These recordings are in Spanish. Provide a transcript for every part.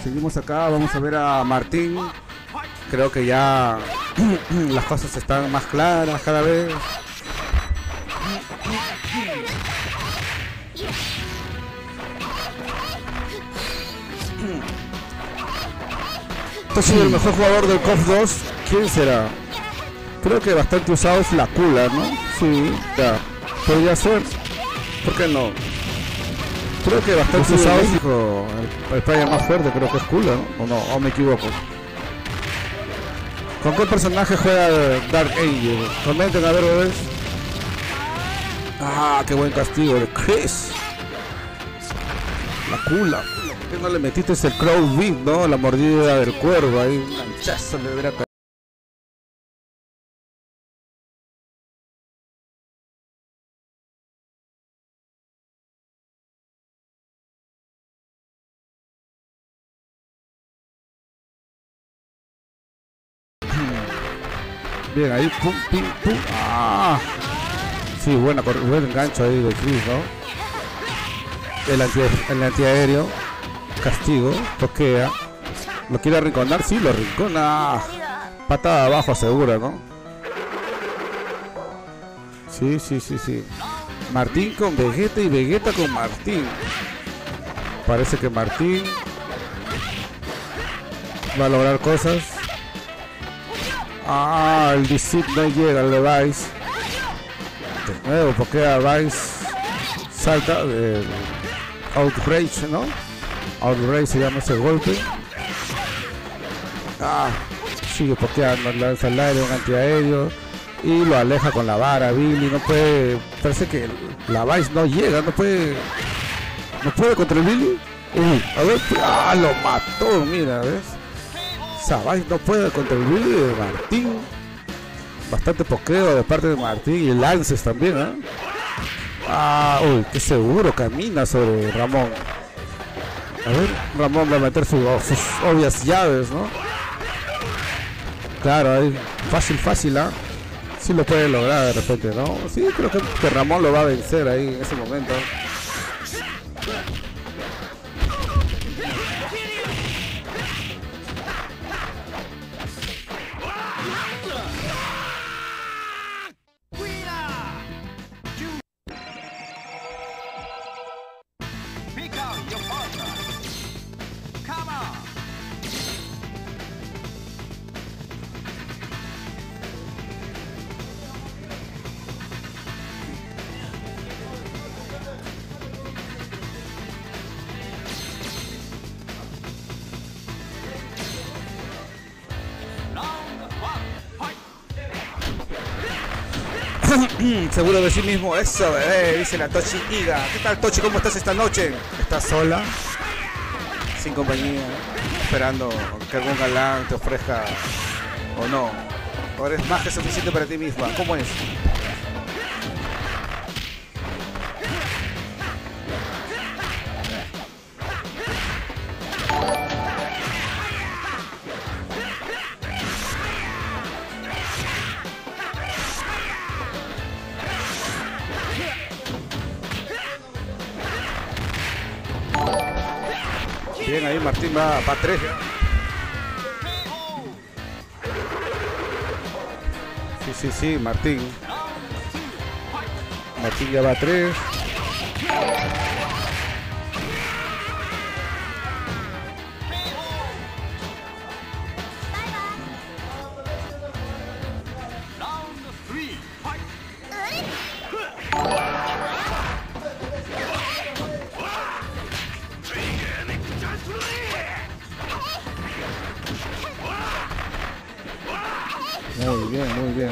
Seguimos acá, vamos a ver a Martín. Creo que ya las cosas están más claras cada vez. Este ha sido el mejor jugador del KOF 2. ¿Quién será? Creo que bastante usado es la Kula, ¿no? Sí, ya. Podría ser. ¿Por qué no? Creo que bastante usado es el player más fuerte, creo que es Kula, ¿no? O me equivoco. ¿Con qué personaje juega Dark Angel? Comenten a ver, bebés. Ah, qué buen castigo de Chris. La Kula. ¿Por qué no le metiste el Crow Beat, no? La mordida del cuervo ahí. Un lanchazo le hubiera caído. Bien, ahí, pum, pim, pum. ¡Ah! Sí, buen engancho ahí de Chris, ¿no? El antiaéreo. Castigo, toquea. ¿Lo quiere arrinconar? Sí, lo arrincona. Patada abajo asegura, ¿no? Sí, sí, sí, sí. Martín con Vegeta y Vegeta con Martín. Parece que Martín va a lograr cosas. Ah, el DC no llega al de Vice. De nuevo, pokea Vice. Salta. Outrage, ¿no? Outrage se llama ese golpe. Ah, sigue pokeando, lanza al aire un antiaéreo. Y lo aleja con la vara. Billy no puede. Parece que la Vice no llega, no puede. No puede contra el Billy. A ver, lo mató, mira, ¿ves? Vice no puede contra el Billy de Martín. Bastante pokeo de parte de Martín y Lances también, ¿eh? Uy, qué seguro camina sobre Ramón. A ver, Ramón va a meter sus obvias llaves, ¿no? Claro, ahí, fácil, ¿ah? Sí lo puede lograr de repente, ¿no? Sí, creo que Ramón lo va a vencer ahí en ese momento. Seguro de sí mismo, eso, bebé, dice la Tochi Iga. ¿Qué tal, Tochi? ¿Cómo estás esta noche? ¿Estás sola? Sin compañía, esperando que algún galán te ofrezca o no. ¿O eres más que suficiente para ti misma? ¿Cómo es? Bien, ahí Martín va 3. Sí, Martín. Martín ya va 3. Muy bien.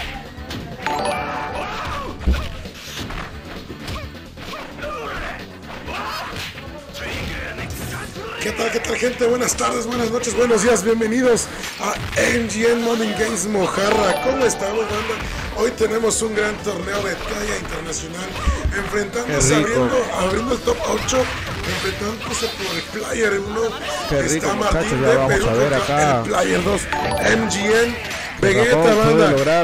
¿Qué tal, gente? Buenas tardes, buenas noches, buenos días, bienvenidos a MGN Morning Games Mojarra. ¿Cómo estamos, banda? Hoy tenemos un gran torneo de talla internacional, enfrentándose, abriendo el top 8, enfrentándose por el Player 1. Está Martín de Perú contra el Player 2, MGN. Vegeta, banda,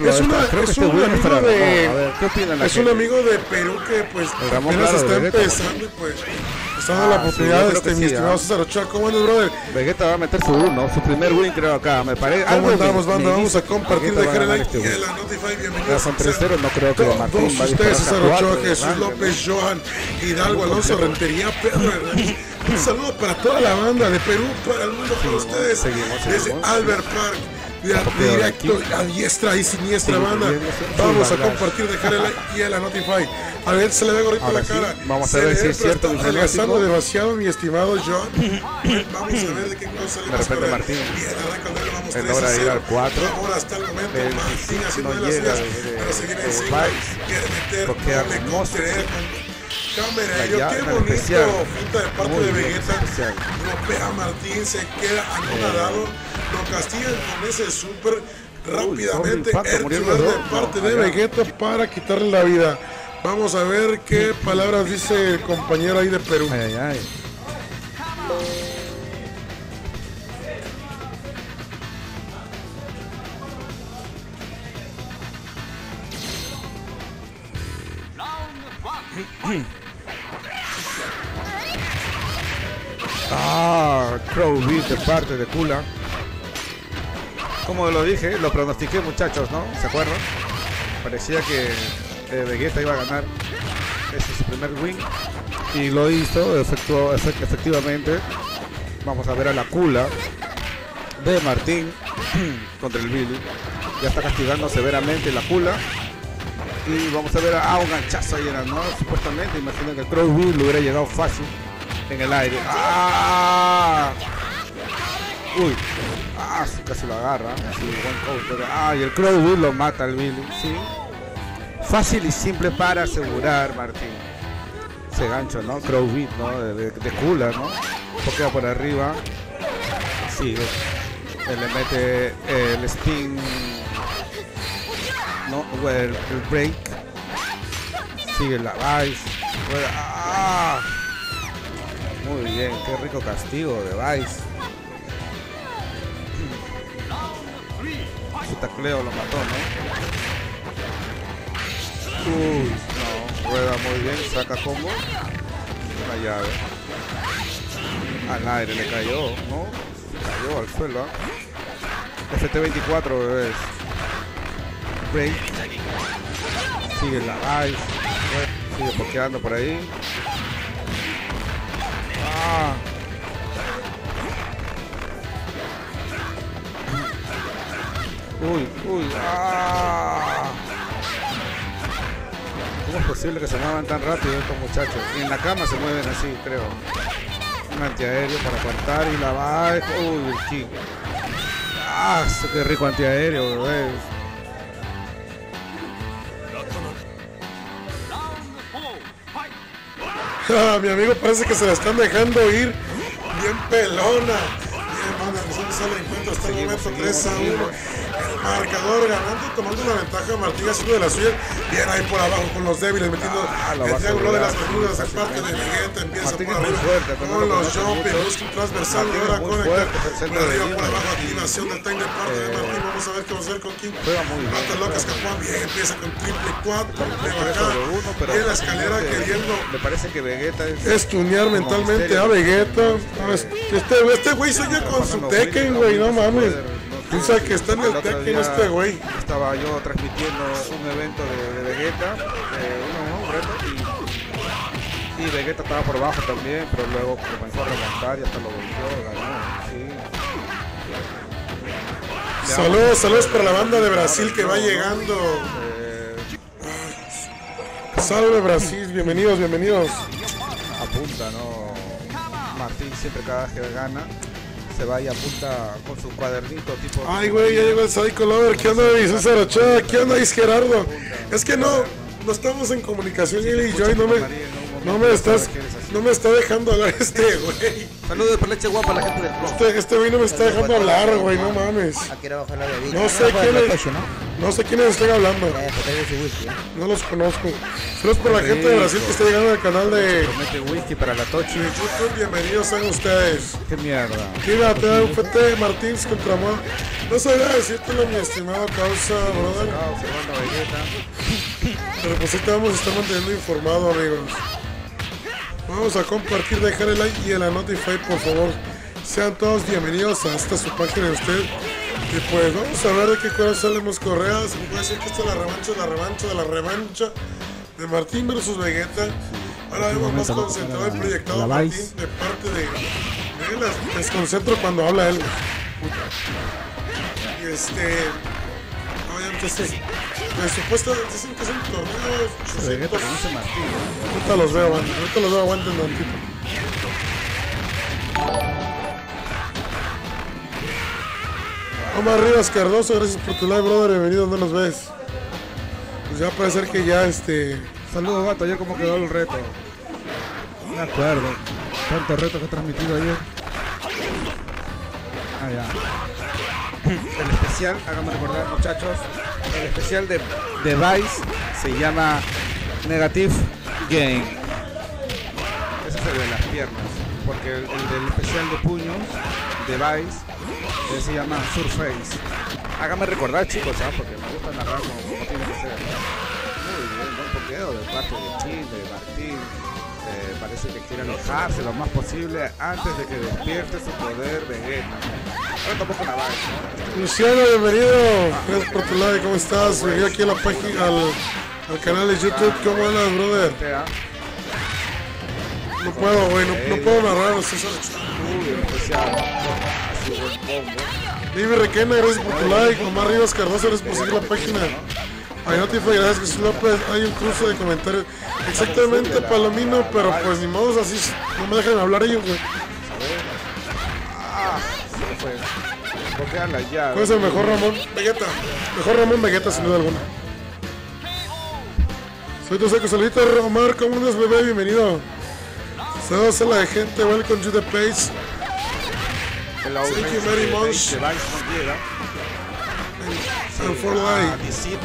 es un amigo de Perú que pues apenas está empezando, pues dando la oportunidad, yo creo que mi sí, estimado César Ochoa. ¿Cómo andas, brother? Vegeta va a meter su primer win, creo, acá. Me parece. ¿Cómo andamos, banda? Vamos a compartir, Vegeta va a dejar el ganar like este y win. la Notify. Ya Bienvenidos. son 3-0, no creo que Martín Todos va a ustedes, disparar César hasta Ochoa, 4 de Jesús rango, López, Johan, Hidalgo, Alonso, Rentería, Pedro Hernández. Un saludo para toda la banda de Perú, para el mundo, para ustedes. Desde Albert Park. Directo a diestra y siniestra, banda. Vamos a compartir, dejar el like y a la Notify. A ver, se le ve gorrito la cara. Vamos a ver si es cierto. Está relajando demasiado, mi estimado John. Vamos a ver de qué cosa le pasa. De repente Martín. Bien, arrancando, vamos él logra ir al 4. Ahora hasta el momento Martín haciendo no de las llega suyas, pero se viene encima. Quiere meter doble contra cámara. Qué bonito. Finta de parte de Vegeta. Golpea a Martín, se queda anonadado. Lo castigan con ese super rápidamente. El de parte de Vegeta para quitarle la vida. Vamos a ver qué palabras dice el compañero ahí de Perú. Ay, ay, ay. Crow Beat de parte de Kula. Como lo dije, lo pronostiqué, muchachos, ¿no? ¿Se acuerdan? Parecía que Vegeta iba a ganar. Ese es su primer win. Y lo hizo, efectivamente. Vamos a ver a la Kula de Martín contra el Billy. Ya está castigando severamente la Kula. Y vamos a ver un ganchazo ahí, ¿no? Supuestamente, imagino que el Crow Beat le hubiera llegado fácil en el aire. Uy. Sí, casi lo agarra. Sí, buen counter. Y el Crow Beat lo mata al Billy. Sí. Fácil y simple para asegurar, Martín. Ese gancho, ¿no? Crow Beat, ¿no? De Kula, ¿no? Pokea por arriba. Sí. Él le mete el spin. No, el break. Sigue la Vice. Muy bien, qué rico castigo de Vice. Su tacleo lo mató, ¿no? No, rueda muy bien, saca combo. Una llave. Al aire le cayó, ¿no? Cayó al suelo, FT24, bebés. Break. Sigue la Vice. Sigue pokeando por ahí. Uy. ¿Cómo es posible que se muevan tan rápido estos muchachos? Y en la cama se mueven así, creo. Un antiaéreo para cortar y la va. Uy, el kick. Qué rico antiaéreo, bebés. Mi amigo parece que se la están dejando ir bien pelona. Bien, banda, nosotros sale el encuentro hasta el momento 3-1. El marcador ganando, tomando una ventaja. Martín haciendo de la suya. Bien ahí por abajo con los débiles, metiendo el triángulo de las bermudas. Aparte de Vegeta, empieza por arriba con los jumping, busca un transversal y ahora conecta por arriba, por abajo. Activación del time de parte de Martín. Vamos a ver qué va a hacer con King. Mata loca, escapó bien, empieza con triple 4. Y en la escalera queriendo. Me parece que Vegeta es tunear mentalmente a Vegeta. Este güey sueña con su Tekken, güey, no mames. Piensa que está en el Tekken este güey. Estaba yo transmitiendo un evento de Vegeta, un reto, y Vegeta estaba por abajo también, pero luego comenzó a remontar y hasta lo volvió, ganó. Sí. Saludos para la banda de Brasil que va llegando. Salve Brasil, bienvenidos. Apunta, ¿no? Martín siempre cada vez que gana se va y apunta con su cuadernito tipo. Ay, güey, ya llegó el Psycho Lover. ¿Qué onda, mi César Ochoa? ¿Qué onda, Is Gerardo? Es que no estamos en comunicación, él y yo, y no me está dejando hablar este güey. Saludos por leche guapa a la gente del club. Este güey no me está dejando hablar, güey, no mames. No sé quiénes están hablando. No los conozco. Saludos por la gente de Brasil que está llegando al canal de Promete Whisky para la Tochi. YouTube. Bienvenidos sean ustedes. Qué mierda. Quédate, un FT Martins contra Moa. No sabía decírtelo, mi estimado causa, brother. Pero pues sí te vamos a estar manteniendo informado, amigos. Vamos a compartir, dejar el like y el notify, por favor. Sean todos bienvenidos a esta su página de usted. Y pues vamos a ver de qué cosas salemos correas. Me puede decir que esta es la revancha de Martín versus Vegeta. Ahora vemos más concentrado y proyectado Martín de parte de él. Desconcentro cuando habla él. Y obviamente supuestamente dicen que es un torneo 800. Ahorita los veo, aguanten un tantito. Omar Rivas Cardoso, gracias por tu live, brother, bienvenido, ¿dónde nos ves? Pues ya puede ser que ya Saludos, gato, ayer cómo quedó el reto. No me acuerdo. Tantos retos que he transmitido ayer. Ah, ya. El especial, háganme recordar, muchachos. El especial de Vice se llama Negative Game. Ese es el de las piernas. Porque el del especial de puños de Vice se llama Surface. Háganme recordar, chicos, ¿sabes? Porque me gusta narrar como tiene que ser. Muy bien, buen pokeo de parte de Chile, de Martín. Parece que quiere alejarse lo más posible antes de que despierte su poder Vegeta. Ahora tampoco una Vice, ¿no? Luciano, bienvenido. Gracias por tu live, ¿cómo estás? Vení aquí a la página, al canal de YouTube. ¿Cómo andas, brother? No puedo, güey, no puedo narrar. Vivi Requena, gracias por tu like. Omar Rivas Cardoso, gracias por seguir la página. Notify, gracias Jesús López. Hay un cruce de comentarios. Exactamente, Palomino, pero pues ni modo, así no me dejan hablar ellos, güey. ¿Cuál es el mejor Ramón? Vegeta. Mejor Ramón Vegeta, sin duda alguna. Soy tu seco, saludito Omar, ¿cómo andas, bebé? Bienvenido. Saludos a la gente, welcome to the page. Thank you very much. And for like.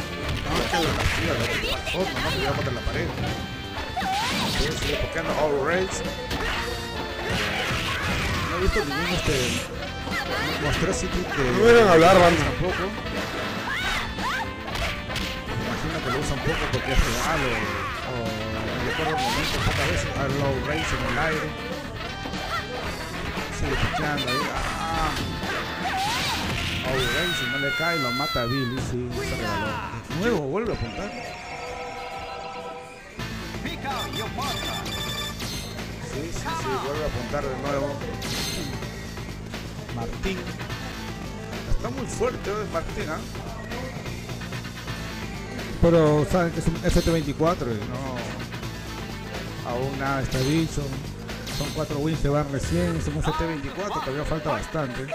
No he visto ningún Monstrosity que no dejan hablar, banda. Tampoco. Me imagino que lo usan poco porque es real o me recuerdo un momento pocas veces a low range en el aire. Sigue pichando ahí. Low range, si no le cae lo mata a Billy, sí, se regaló. De nuevo, vuelve a apuntar. Sí, vuelve a apuntar de nuevo. Martín. Está muy fuerte hoy Martín, ¿eh? Pero saben que es un FT24 y no. Aún nada está dicho. Son 4 wins que van recién, es un FT24, todavía falta bastante.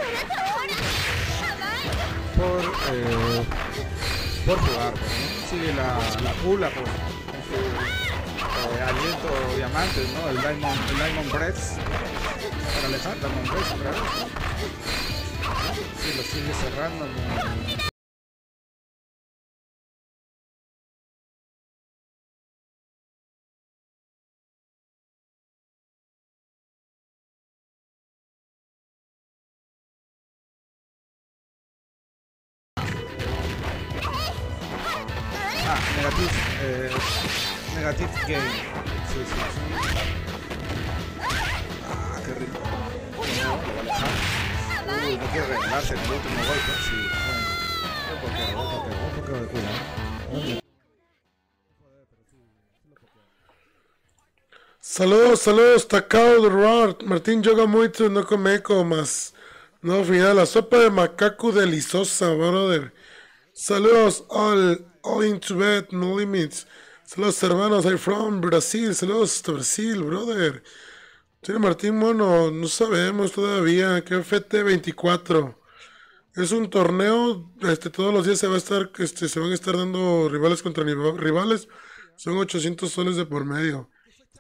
Por jugar, ¿no? Sigue la pula con su aliento diamante, ¿no? El Diamond Breath para alejar Diamond Breath otra vez. Sí, lo sigue cerrando. Negative Game. Sí. Qué rico. No quiere regalarse en el último golpe. Sí. Un poquito de cuidado. Saludos, Takao de Rod. Martín joga muito, no come eco más. No, final, la sopa de macaco deliciosa, brother. Saludos, all into bed, no limits. Saludos, hermanos, I'm from Brasil. Saludos hasta Brasil, brother. Tiene Martín Mono, no sabemos todavía. ¿Qué FT24? Es un torneo, todos los días se va a estar, se van a estar dando rivales contra rivales. Son 800 soles de por medio.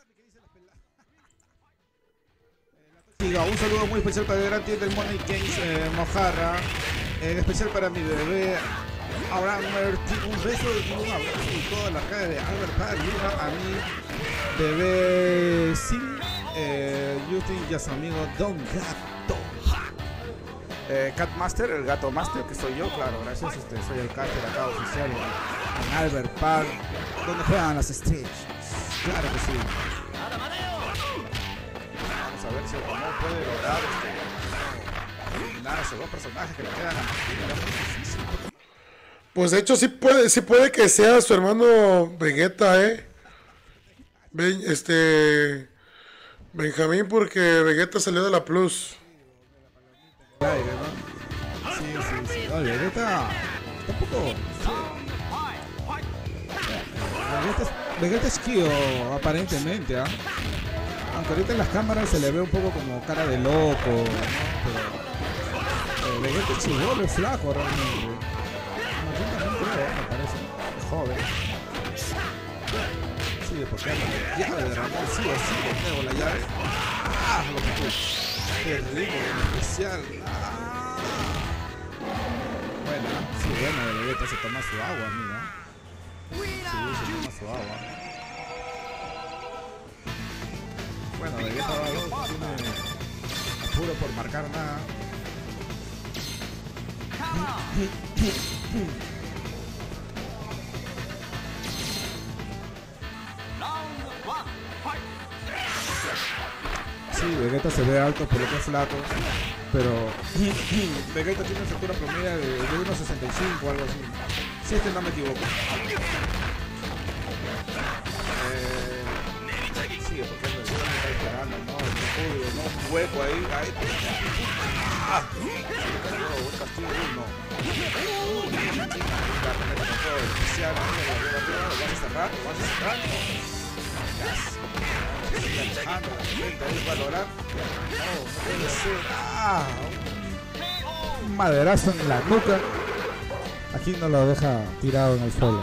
Un saludo muy especial para el gran tío del Money Games Mojarra. Especial para mi bebé Abraham Martín. Un beso y un abrazo y toda la cara de Albert Padilla. A mi bebé Sim. Yuti y a su amigo Don Gato. Catmaster, el Gato Master, que soy yo, claro, gracias. Soy el caster acá oficial en Albert Park, donde juegan las Streets. Claro que sí. a ver si Otomon puede lograr eliminar a esos dos personajes que le quedan a Martín. Difícil. Pues de hecho sí puede que sea su hermano Vegeta, Benjamín, porque Vegeta salió de la Plus. Aire, ¿no? Sí. No, Vegeta tampoco. Sí. Vegeta es Kyo, aparentemente, ¿ah? Aunque ahorita en las cámaras se le ve un poco como cara de loco, ¿no? Pero Vegeta es chibolo, es flaco realmente. Martín también creo, me parece. Es joven. Sí, porque llave de Ramón, sí o sí, de nuevo la llave. ¡Ah! Lo que terrible, en especial. ¡Ah! Bueno, sí, bueno, de Vegeta se toma su agua, mira. Sí, se toma su agua. Bueno, Vegeta va a 2, no tiene apuro por marcar nada. Sí, Vegeta se ve alto por lo que es flaco, pero Vegeta tiene una estatura promedio de 1.65 o algo así. Si es que no me equivoco. Sí, porque el Vegeta me está disparando, ¿no? El escudo, ¿no? Un hueco ahí. ¡Ah! Un castillo de uno. Especial, lo vas a cerrar, va a lograr. No puede ser. Un maderazo en la nuca. Aquí no lo deja tirado en el suelo.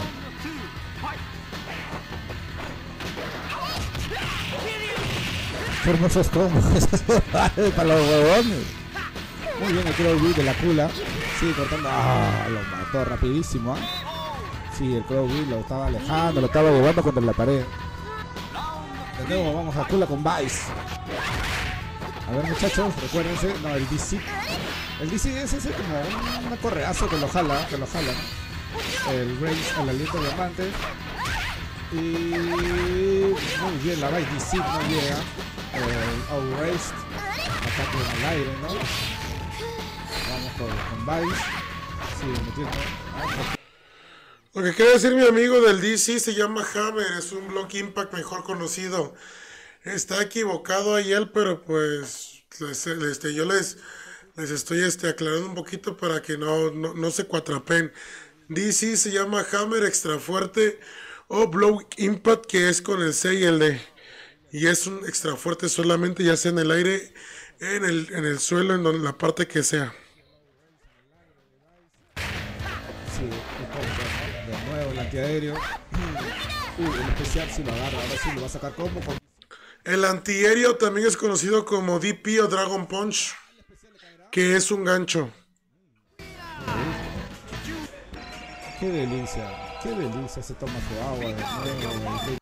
Qué hermosos combos para los huevones. Muy bien el Crow Beat de la Kula. Sigue cortando. Lo mató rapidísimo. Sí, el Crow Beat lo estaba alejando, lo estaba llevando contra la pared. De nuevo vamos a Kula con Vice. A ver, muchachos, recuérdense. No, el DC. El DC es ese como un correazo que lo jala. El Rage, el aliento diamante. Y muy bien, la Vice DC no llega. El Outraged, ataque en el aire, ¿no? Vamos con Vice. Sigue metiendo. Lo que quiere decir mi amigo del DC se llama Hammer, es un Block Impact mejor conocido. Está equivocado ahí él, pero pues yo les estoy aclarando un poquito para que no se cuatrapen. DC se llama Hammer extra fuerte o Block Impact, que es con el C y el D. Y es un extra fuerte solamente, ya sea en el aire, en el suelo, en la parte que sea. Sí, de nuevo el antiaéreo. El especial si lo agarra, ahora sí lo va a sacar como. El antiaéreo también es conocido como DP o Dragon Punch, que es un gancho. Qué delicia se toma su agua de nuevo.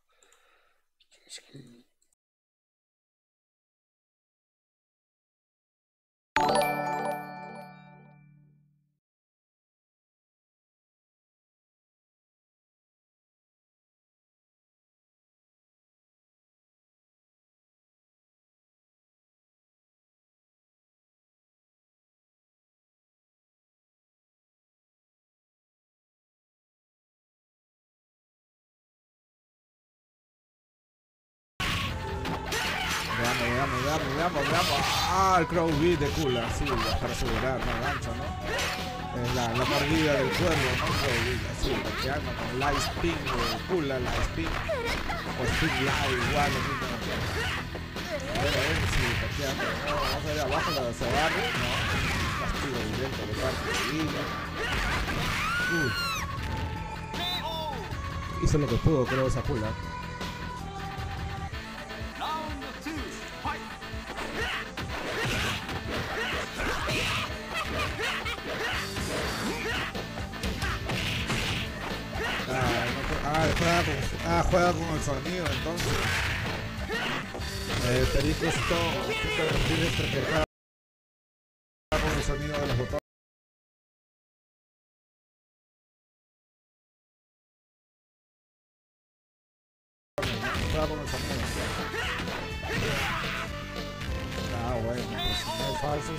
Veamos. El Crow Beat de Kula, sí, para asegurar, no gancho, ¿no? Es la mordida del cuervo, ¿no? Crow Beat, así, bloqueando con Light Spin de Kula, Light Spin, o Spin Light, igual, lo mismo. A ver, sí, bloqueando, ¿no? Vamos a ver abajo la de Sabarro, ¿no? Castigo directo de parte de Villa. Hizo lo que pudo, creo, esa Kula. Juega con el sonido, entonces. Perico esto tienes que jugar con el sonido de los botones. Juega con el sonido. falsos.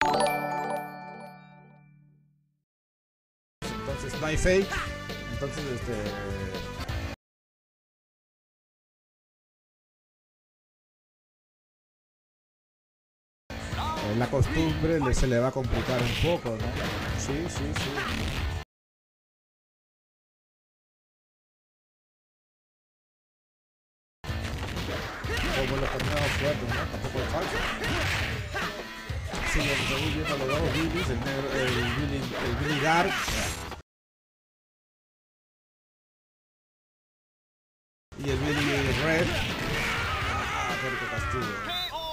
Entonces no hay fake. Entonces la costumbre se le va a complicar un poco, ¿no? Sí. Como los torneos fuertes, ¿no? Tampoco es falso. Sí, estoy viendo los dos Billys, el negro, el Billy Dark y el Billy Red. Qué rico castigo.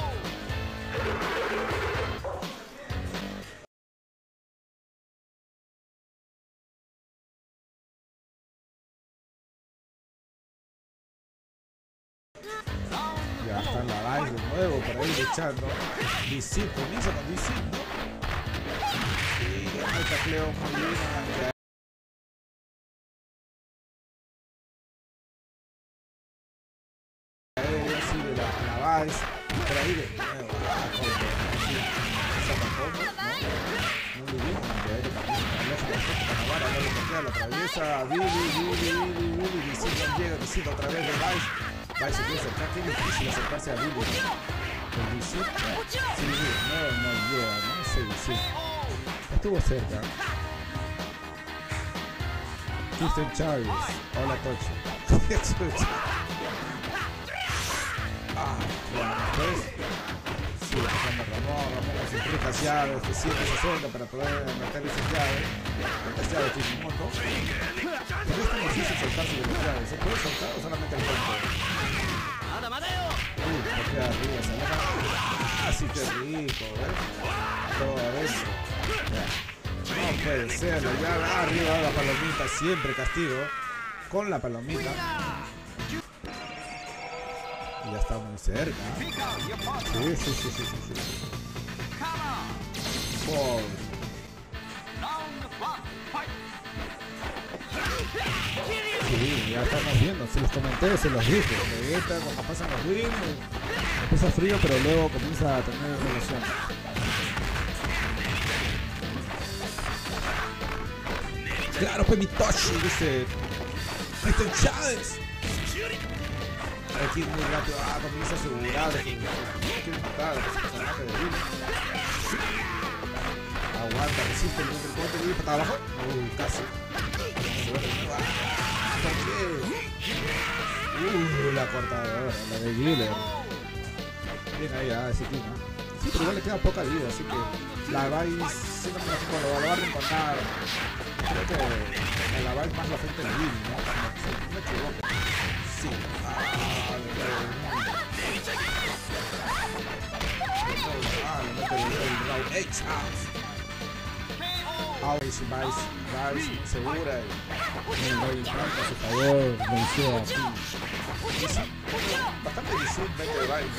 Ya está en la live de nuevo por ahí luchando. DC, comienza con DC, ¿no? Y el tacleo muy bien. Sí, de la Vice. Por ahí de nuevo. Muy bien. La atraviesa. Billy. DC no llega. DC otra vez de Vice. Va a seguir acercar, qué difícil acercarse a Billy. El DC, sí, no llega, ¿no? Sí. Estuvo cerca. Kristen Chávez, hola Tocho. Pues, sí, Ramón con sus ricas llaves, que 160 para poder meter esas llaves. Estas llaves tienen un montón. Pero es como difícil soltarse de las llaves, ¿se puede soltar o solamente el cuerpo? Porque arriba se aleja. Sí, qué rico, ¿ves? Todo eso. No puede ser, la llave arriba, la palomita, siempre castigo. Con la palomita. Y ya está muy cerca. Sí. Oh. Sí, ya estamos viendo, se los comenté, se los dije. Vegeta, cuando pasan los wins, empieza frío, pero luego comienza a tener relación. Claro, pues mi Toshi, dice Kristen Chávez. Aquí muy rápido, comienza a asegurar de que quiere matar a ese personaje de Billy. Aguanta, resiste el contra y para abajo. Casi. La cortadora, la de Giller. Bien ahí, ese clima. Sí, pero igual le queda poca vida, así que la Vice, si no me lo va a reencontrar. Creo que la Vice más la frente de Billy, ¿no? No me equivoco. Sí. Le mete el round 8 Vice segura y el Rey Franco a su favor venció aquí. Bastante difícil mete de Vice.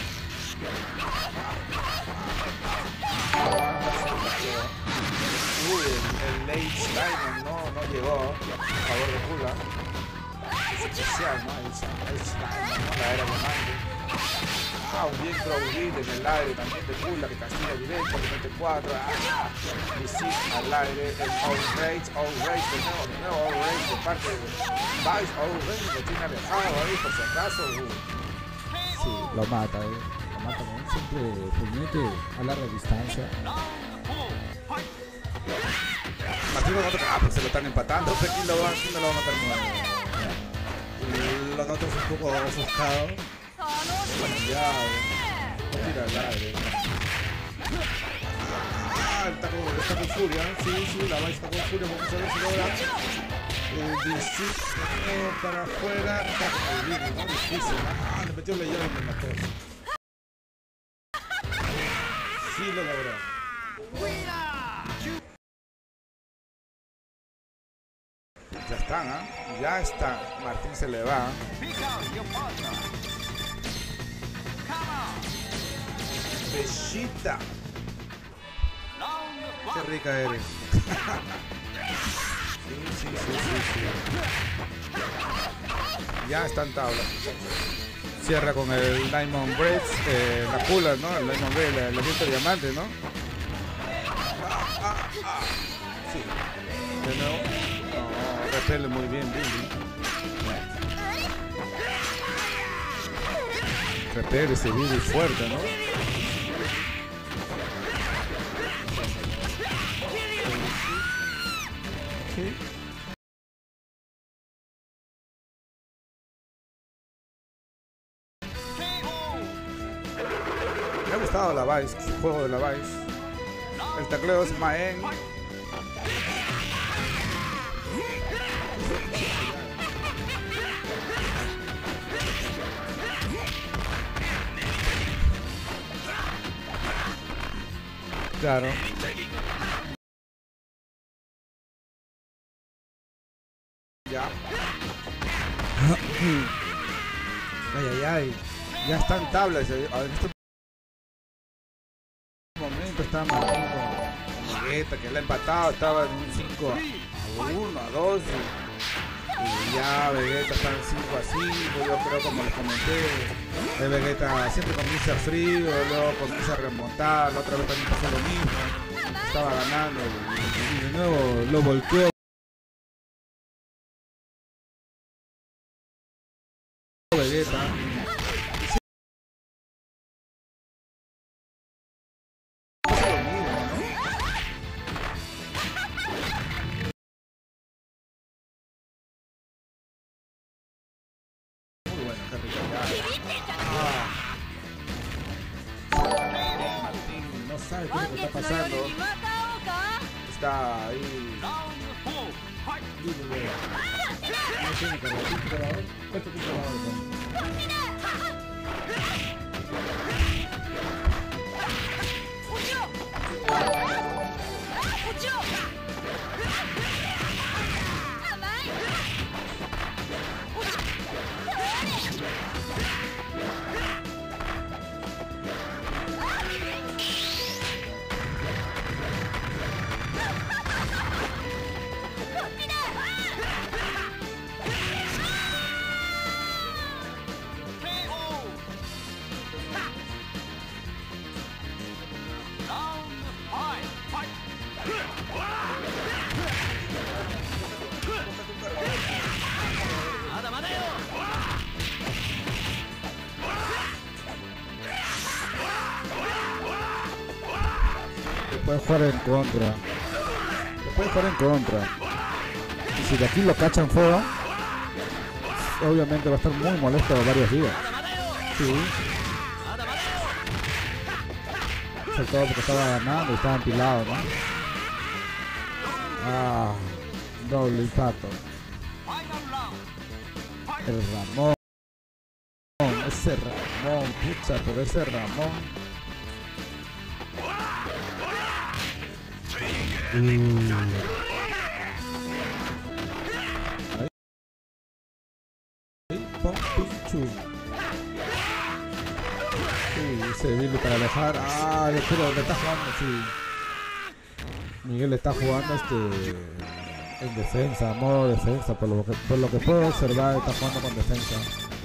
El Late Diamond no llegó a favor de Kula. Es especial, ¿no? El Diamond, ¿no? La era de Mando. Un bien Crowdhill en el aire también de Kula que castiga directo, que mete 4. Visit al aire, el Outrage de nuevo Outrage de parte de Vice. Outrage lo tiene alejado ahí por si acaso. Sí, lo mata, lo mata con siempre puñete a larga distancia. Martín lo nota que pues se lo están empatando, pero aquí no lo va a matar muerto. Lo noto un poco ofuscado. Bueno, ya tira al aire. Está con furia. Sí, la Vice está con furia. Vamos a ver si logra. DC para afuera. Está con el Billy, ¿no? Difícil, ¿no? Le metió la llave y me mató. Sí lo logró. Ya están, ya está. Martín se le va. Bellita. Qué rica eres. Sí. Ya está en tabla. Cierra con el Diamond Breath, la Cooler, ¿no? El Diamond Breath, el aliento diamante, ¿no? Sí. De nuevo. No, repele muy bien, Billy. Repele ese Billy fuerte, ¿no? Sí. Me ha gustado la Vice, el juego de la Vice. El tecleo es Maen. Claro. Ya. Ay. Ya está en tablas. En este momento está Martín con Vegeta, que le ha empatado. Estaba en un 5-1, a 2. Y ya Vegeta está en 5-5. Yo creo, como les comenté, el Vegeta siempre comienza frío, luego comienza a remontar. La otra vez también pasó lo mismo. Estaba ganando y de nuevo lo volteó. Vegeta. Muy buena carrera. Martín no sabe qué es lo que está pasando. Está ahí. No tiene cargador. ¿Cuánto tiene cargador? Puede jugar en contra. Puede jugar en contra. Y si de aquí lo cachan fuera, obviamente va a estar muy molesto varios días. Sí. Sobre todo porque estaba ganando y estaba empilado, ¿no? Ah, doble impacto. El Ramón. Ese Ramón, pucha, pero ese Ramón. Pinchu. Sí, ese Billy para alejar. Ah, pero le está jugando, sí. Miguel está jugando en defensa, modo defensa, por lo que puedo observar, está jugando con defensa.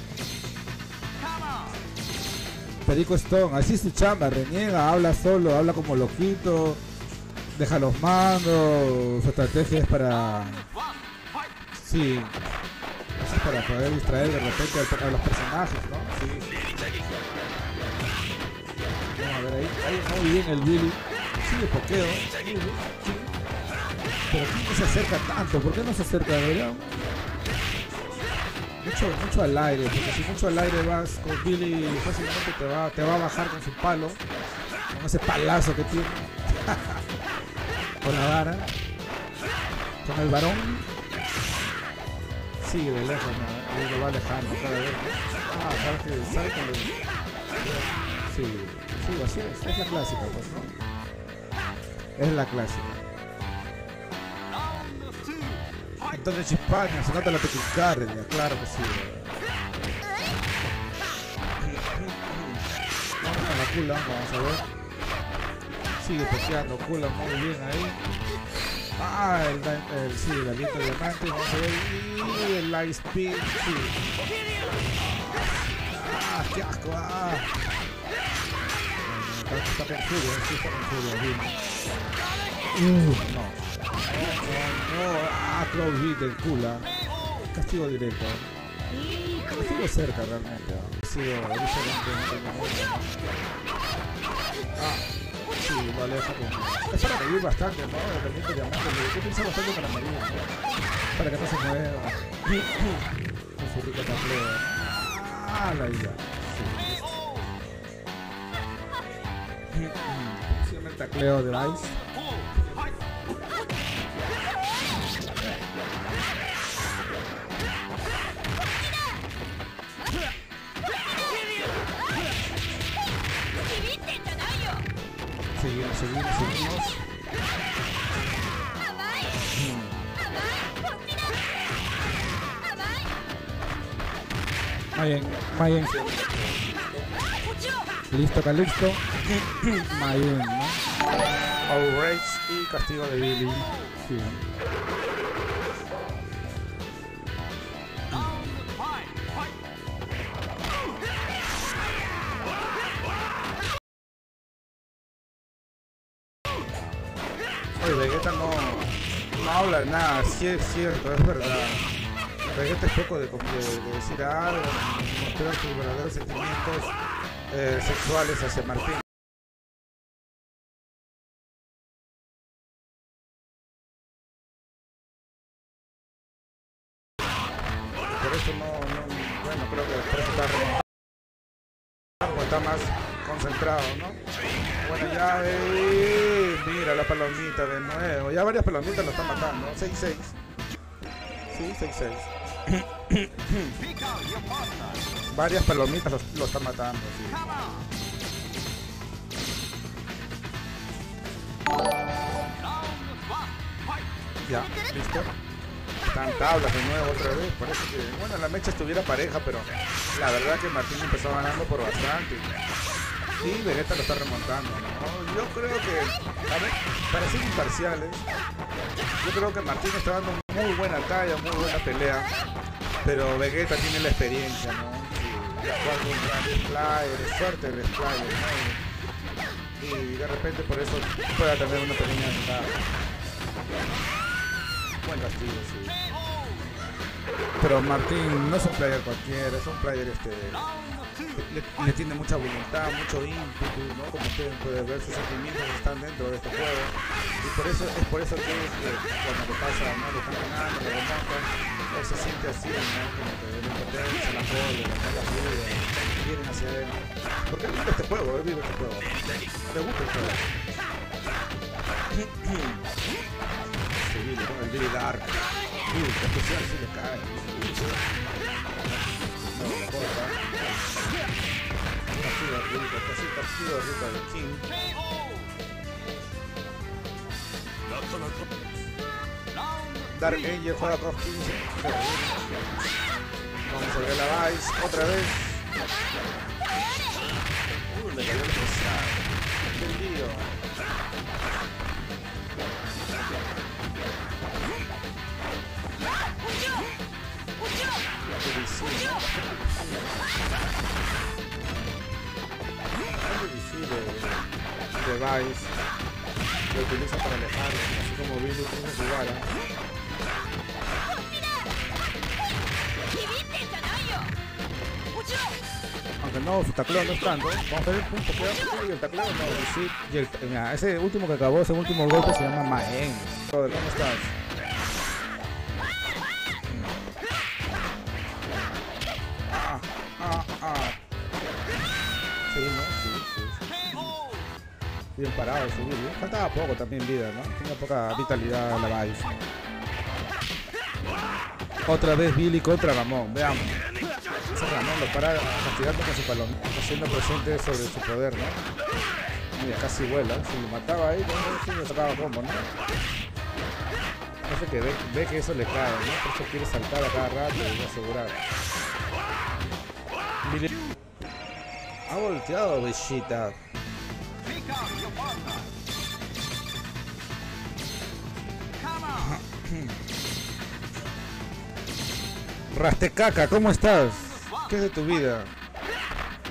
Perico Stone, así es su chamba, reniega, habla solo, habla como loquito. Deja los mandos, su estrategia es para... Sí. Es para poder distraer de repente a los personajes, ¿no? Sí. Vamos a ver ahí muy bien el Billy. Sigue pokeo. Sí. Pero ¿por qué no se acerca tanto? ¿Por qué no se acerca, verdad? Mucho al aire, porque si mucho al aire vas con Billy, fácilmente te va a bajar con su palo. Con ese palazo que tiene. Con la vara, con el varón, sigue de lejos, ¿no? Y lo va alejando cada vez, ¿no? Sabe que lo... Sí, así es la clásica, pues, ¿no? Es la clásica. Entonces Chispaña, se nota la taquicardia, claro que sí. Vamos a la Cooler, vamos a ver. Sigue toqueando Cooler muy bien ahí. Ah, sí, el aliento diamante, vamos a ver. Y el light speed, sí. ¡Qué asco! ¡Ah! Está con furia, sí está con furia, Billy. No. Crow hit del culo. Castigo directo. Castigo cerca realmente. Sí, sí, lo aleja con... Es para medir bastante, ¿no? Le permite diamante. Yo utilizo bastante para medir, ¿no? Para que no se mueva. Con su rico tacleo. La vida. Sí. El tacleo de Vice. Seguimos. Mayen. Listo, Calixto. Mayen, ¿no? Outrage y castigo de Billy. Sí. Oye, Vegeta no habla nada, sí es cierto, es verdad. Vegeta es poco de decir algo, mostrar sus verdaderos sentimientos sexuales hacia Martín. Por eso bueno, creo que por eso está remontado, está más concentrado, ¿no? Bueno, ya, mira la palomita de nuevo. Ya varias palomitas lo están matando. 6-6. Sí, 6-6. Varias palomitas lo están matando, sí. Ya, listo. Están tablas de nuevo otra vez. Parece que, bueno, la mecha estuviera pareja, pero la verdad que Martín empezó ganando por bastante. Sí, Vegeta lo está remontando, ¿no? Yo creo que, a ver, para ser imparciales, yo creo que Martín está dando muy buena talla, muy buena pelea, pero Vegeta tiene la experiencia, ¿no? Sí, ya juega un gran flyer, es fuerte el flyer, ¿no? Y de repente por eso pueda tener una pequeña ventaja. Buen castigo, sí. Pero Martín no es un player cualquiera, es un player le tiene mucha voluntad, mucho ímpetu, ¿no? Como ustedes pueden ver, sus sentimientos están dentro de este juego. Y por eso que cuando le pasa, ¿no? Le están ganando, le remontan, él se siente así, ¿no? Como que le impotencia, la apoyo, la ayuda, vienen hacia él. Porque él vive este juego, le gusta el juego. Sí, le pone el Billy Dark. Especial si le cae. No, la cosa. Castigo rico del King. Dark Angel juega con 15. Vamos a ver la Vice otra vez. Le cayó el especial. Qué lío. De Vice lo utiliza para alejar, así como Billy utiliza su vara. Aunque no, su tacleo no es tanto. Vamos a ver un poquito y el tacleo no. Sí, y mira, ese último que acabó, ese último golpe se llama Maen. ¿Cómo estás? Sí, ¿no? Sí. Bien parado ese Billy. Faltaba poco también vida, ¿no? Tenía poca vitalidad la Vice. Otra vez Billy contra Ramón, veamos. Ese Ramón lo para castigando con su palomita, haciendo presente sobre su poder, ¿no? Mira, casi vuela. Si lo mataba ahí, sí le sacaba combo, ¿no? Parece que ve que eso le cae, ¿no? Por eso quiere saltar a cada rato y asegurar. Billy ha volteado, Vegeta. Rastecaca, ¿cómo estás? ¿Qué es de tu vida?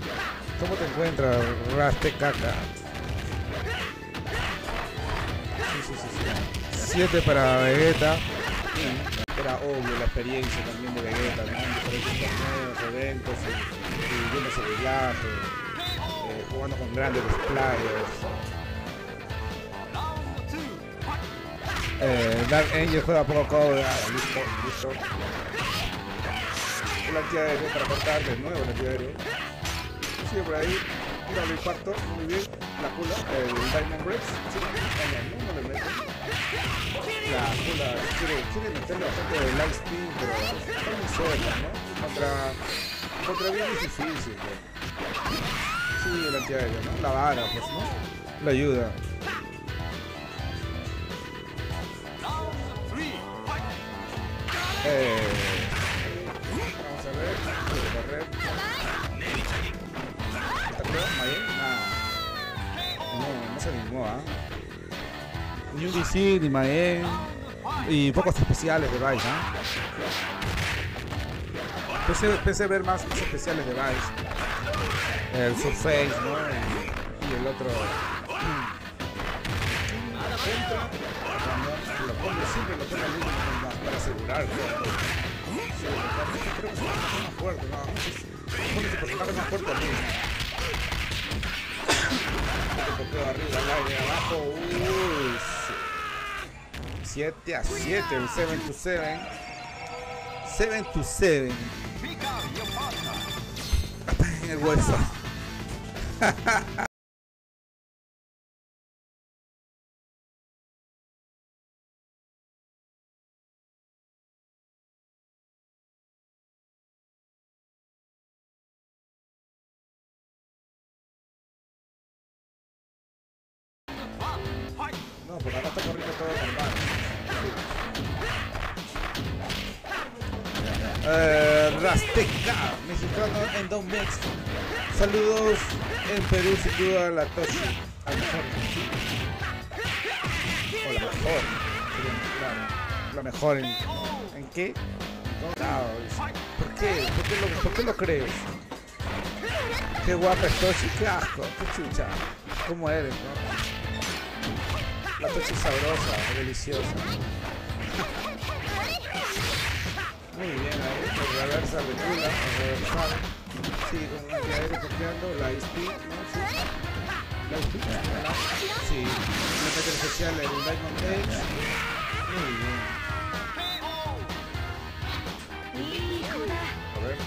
¿Cómo te encuentras, Raste Caca? Sí. 7 para Vegeta. Era obvio la experiencia también de Vegeta, ¿no? En diferentes torneos, eventos, y viendo ese viaje, jugando con grandes players. Dark Angel juega poco. Listo. El antiaéreo para cortar de nuevo el antiaéreo. Sigue por ahí. Un doble impacto. Muy bien. La Kula. El Diamond Breaks. Sí, no le mete. La Kula quiere meterle bastante de light spin, pero está muy suelta, ¿no? Contra bien es difícil, ¿no? Sí, el antiaéreo, ¿no? La vara, pues, ¿no? La ayuda. Vamos a ver. Correr. ¿Está creo? ¿Mayen? No se animó, Ni un DC, ni Mayen. Y pocos especiales de Vice, Pensé ver más especiales de Vice. El Surface, ¿no? Y el otro. Siempre lo pone al último para asegurar. Creo que es más fuerte, ¿no? Pone ese personaje más fuerte a mí. Arriba, al aire, abajo. 7-7, el 7-7. 7-7. Hasta en el hueso. No, porque acá está corriendo todo normal. Rasteca, mexicano en Don Mix. Saludos en Perú, sin duda, a la Toshi. A lo mejor. O la mejor. La mejor ¿en qué? ¿Por qué lo crees? Qué guapa es Toshi, qué asco, qué chucha. ¿Cómo eres, no? La Toshi es sabrosa, deliciosa. Muy bien, ahí, reversa de Kula, reversar. Sí, con un antiaéreo copiando, la speed, ¿no? Sí. La speed, sí. Le mete el especial, el Diamond Edge. Muy bien. A ver.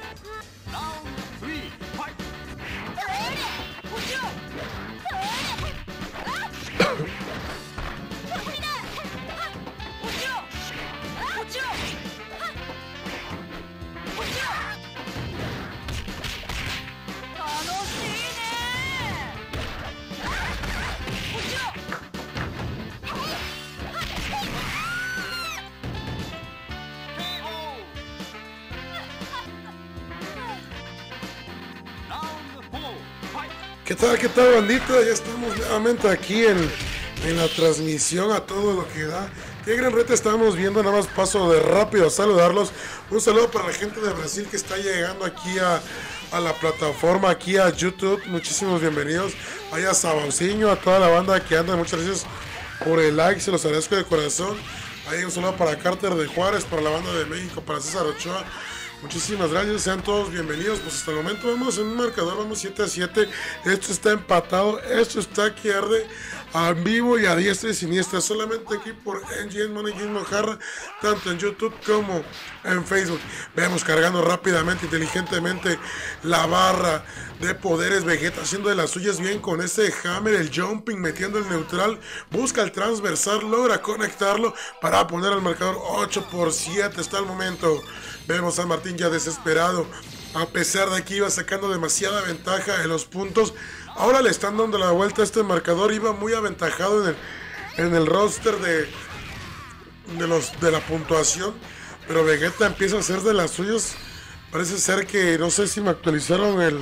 ¿Qué tal, bandita? Ya estamos nuevamente aquí en la transmisión a todo lo que da. Qué gran reto estamos viendo, nada más paso de rápido a saludarlos. Un saludo para la gente de Brasil que está llegando aquí a la plataforma, aquí a YouTube. Muchísimos bienvenidos. Allá a Sabauciño, a toda la banda que anda. Muchas gracias por el like, se los agradezco de corazón. Ahí un saludo para Carter de Juárez, para la banda de México, para César Ochoa. Muchísimas gracias, sean todos bienvenidos. Pues hasta el momento vamos en un marcador, vamos 7-7. Esto está empatado, esto está que arde a vivo y a diestra y siniestra. Solamente aquí por NGN Money Game Mojarra, tanto en YouTube como en Facebook. Vemos cargando rápidamente, inteligentemente la barra de poderes. Vegeta haciendo de las suyas bien con ese hammer, el jumping, metiendo el neutral. Busca el transversal, logra conectarlo para poner al marcador 8-7. Está el momento. Vemos a Martín ya desesperado, a pesar de que iba sacando demasiada ventaja en los puntos. Ahora le están dando la vuelta a este marcador. Iba muy aventajado en el roster de la puntuación, pero Vegeta empieza a hacer de las suyas. Parece ser que no sé si me actualizaron el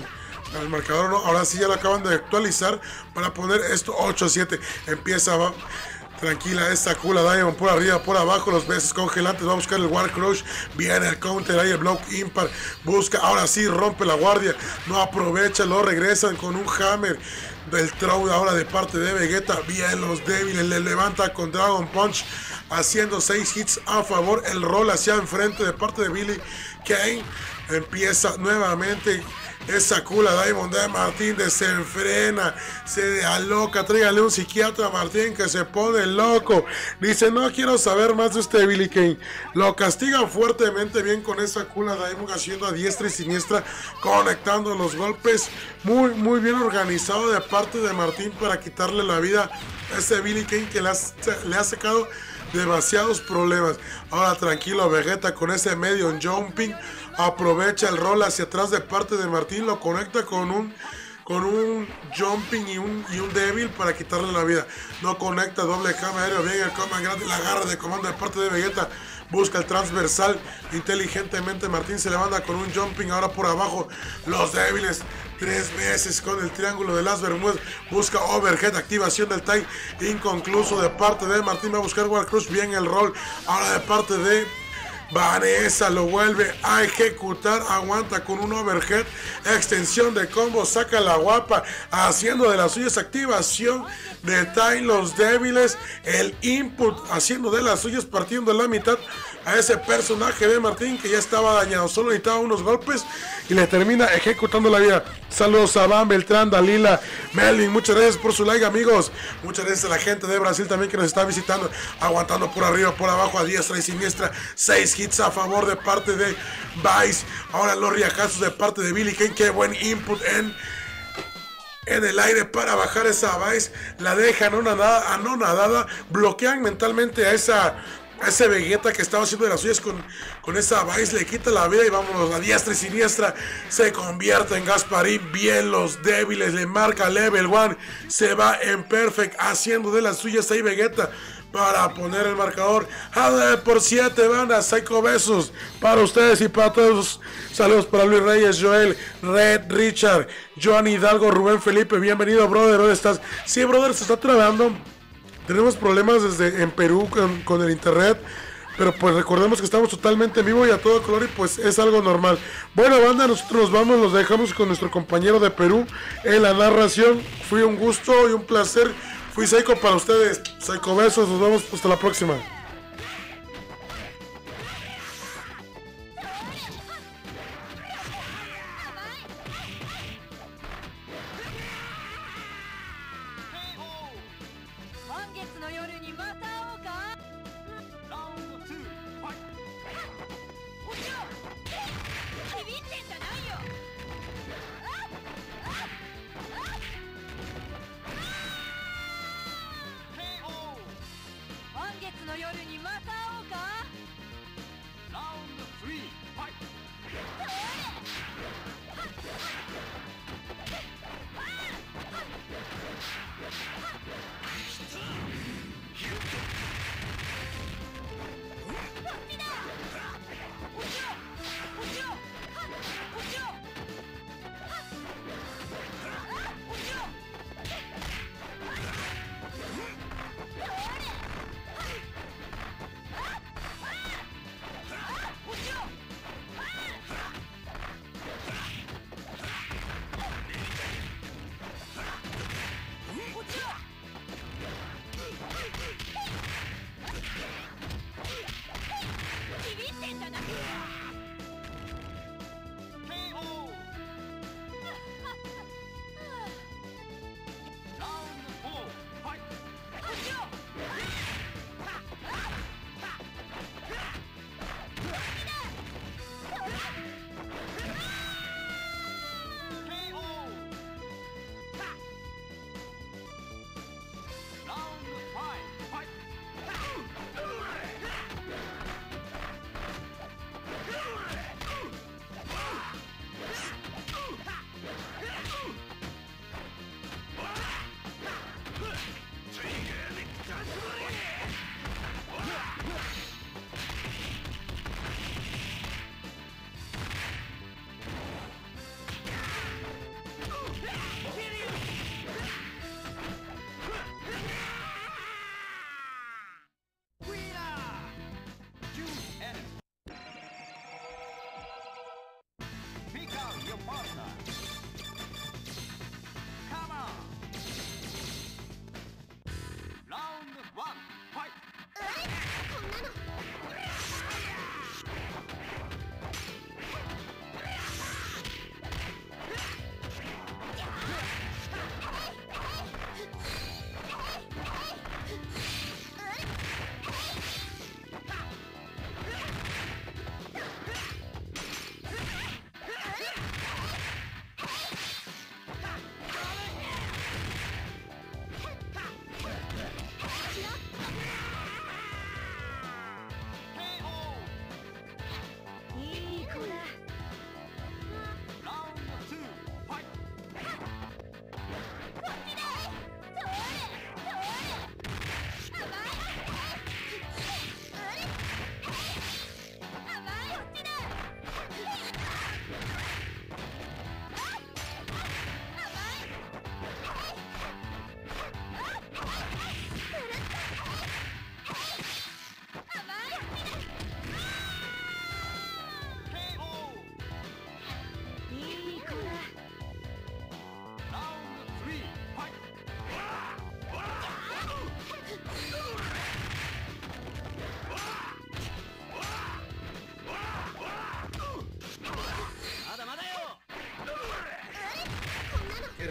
marcador o no. Ahora sí ya lo acaban de actualizar para poner esto 8-7. Empieza Tranquila, esta Kula Diamond por arriba, por abajo, los besos congelantes. Va a buscar el War Crush. Viene el counter ahí, el block impar. Busca, ahora sí, rompe la guardia. No aprovecha, lo regresan con un hammer del throw ahora de parte de Vegeta. Bien, los débiles le levanta con Dragon Punch, haciendo 6 hits a favor. El roll hacia enfrente de parte de Billy Kane. Empieza nuevamente esa Kula Diamond de Martín, desenfrena, se aloca. Tráigale un psiquiatra a Martín, que se pone loco. Dice, no quiero saber más de este Billy Kane. Lo castiga fuertemente bien con esa Kula Diamond, haciendo a diestra y siniestra, conectando los golpes. Muy bien organizado de parte de Martín para quitarle la vida a ese Billy Kane, que le ha sacado demasiados problemas. Ahora tranquilo Vegeta con ese medio jumping, aprovecha el roll hacia atrás de parte de Martín, lo conecta con un jumping y un débil para quitarle la vida. No conecta, doble cama aéreo, bien el coma grande, la agarra de comando de parte de Vegeta. Busca el transversal inteligentemente. Martín se levanta con un jumping ahora por abajo. Los débiles 3 veces con el triángulo de las Bermudas. Busca overhead, activación del TAI inconcluso de parte de Martín. Va a buscar War Crush, bien el roll. Ahora de parte de Vanessa, lo vuelve a ejecutar, aguanta con un overhead, extensión de combo, saca la guapa, haciendo de las suyas, activación de TAI, los débiles, el input, haciendo de las suyas, partiendo la mitad a ese personaje de Martín que ya estaba dañado, solo necesitaba unos golpes y le termina ejecutando la vida. Saludos a Van, Beltrán, Dalila, Melvin, muchas gracias por su like, amigos. Muchas gracias a la gente de Brasil también que nos está visitando, aguantando por arriba, por abajo, a diestra y siniestra. 6 hits a favor de parte de Vice. Ahora los riajazos de parte de Billy Kane. Qué buen input en el aire para bajar esa Vice. La dejan anonadada, bloquean mentalmente a ese Vegeta que estaba haciendo de las suyas con esa Vice, le quita la vida y vámonos a diestra y siniestra, se convierte en Gasparín. Bien los débiles, le marca level 1, se va en perfect, haciendo de las suyas ahí Vegeta para poner el marcador a por 7 bandas. Psycho besos para ustedes y para todos. Saludos para Luis Reyes, Joel, Red, Richard, Joan Hidalgo, Rubén Felipe, bienvenido brother, ¿dónde estás? Sí brother, se está trabajando. Tenemos problemas en Perú con el internet, pero pues recordemos que estamos totalmente en vivo y a todo color y pues es algo normal. Bueno banda, nosotros nos vamos, los dejamos con nuestro compañero de Perú en la narración. Fue un gusto y un placer. Fui Psycho para ustedes. Psycho besos, nos vemos hasta la próxima.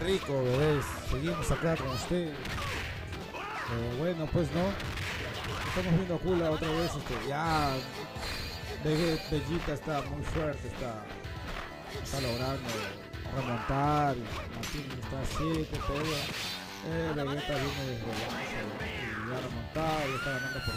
rico, bebés. Seguimos acá con usted. Bueno, pues no. Estamos viendo a Kula otra vez. Ya. Vegeta está muy fuerte. Está logrando remontar. Martín está a 7, pero Vegeta viene desde y ya ha remontado. Ya está ganando por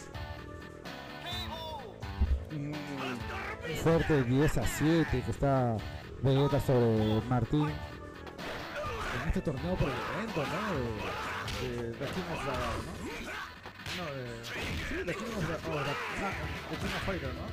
3. Fuerte 10-7 que está Vegeta sobre Martín en este torneo por el evento, ¿no? De King of Dragon, ¿no? No, sí, de King of Dragon, de King of Fighter, ¿no?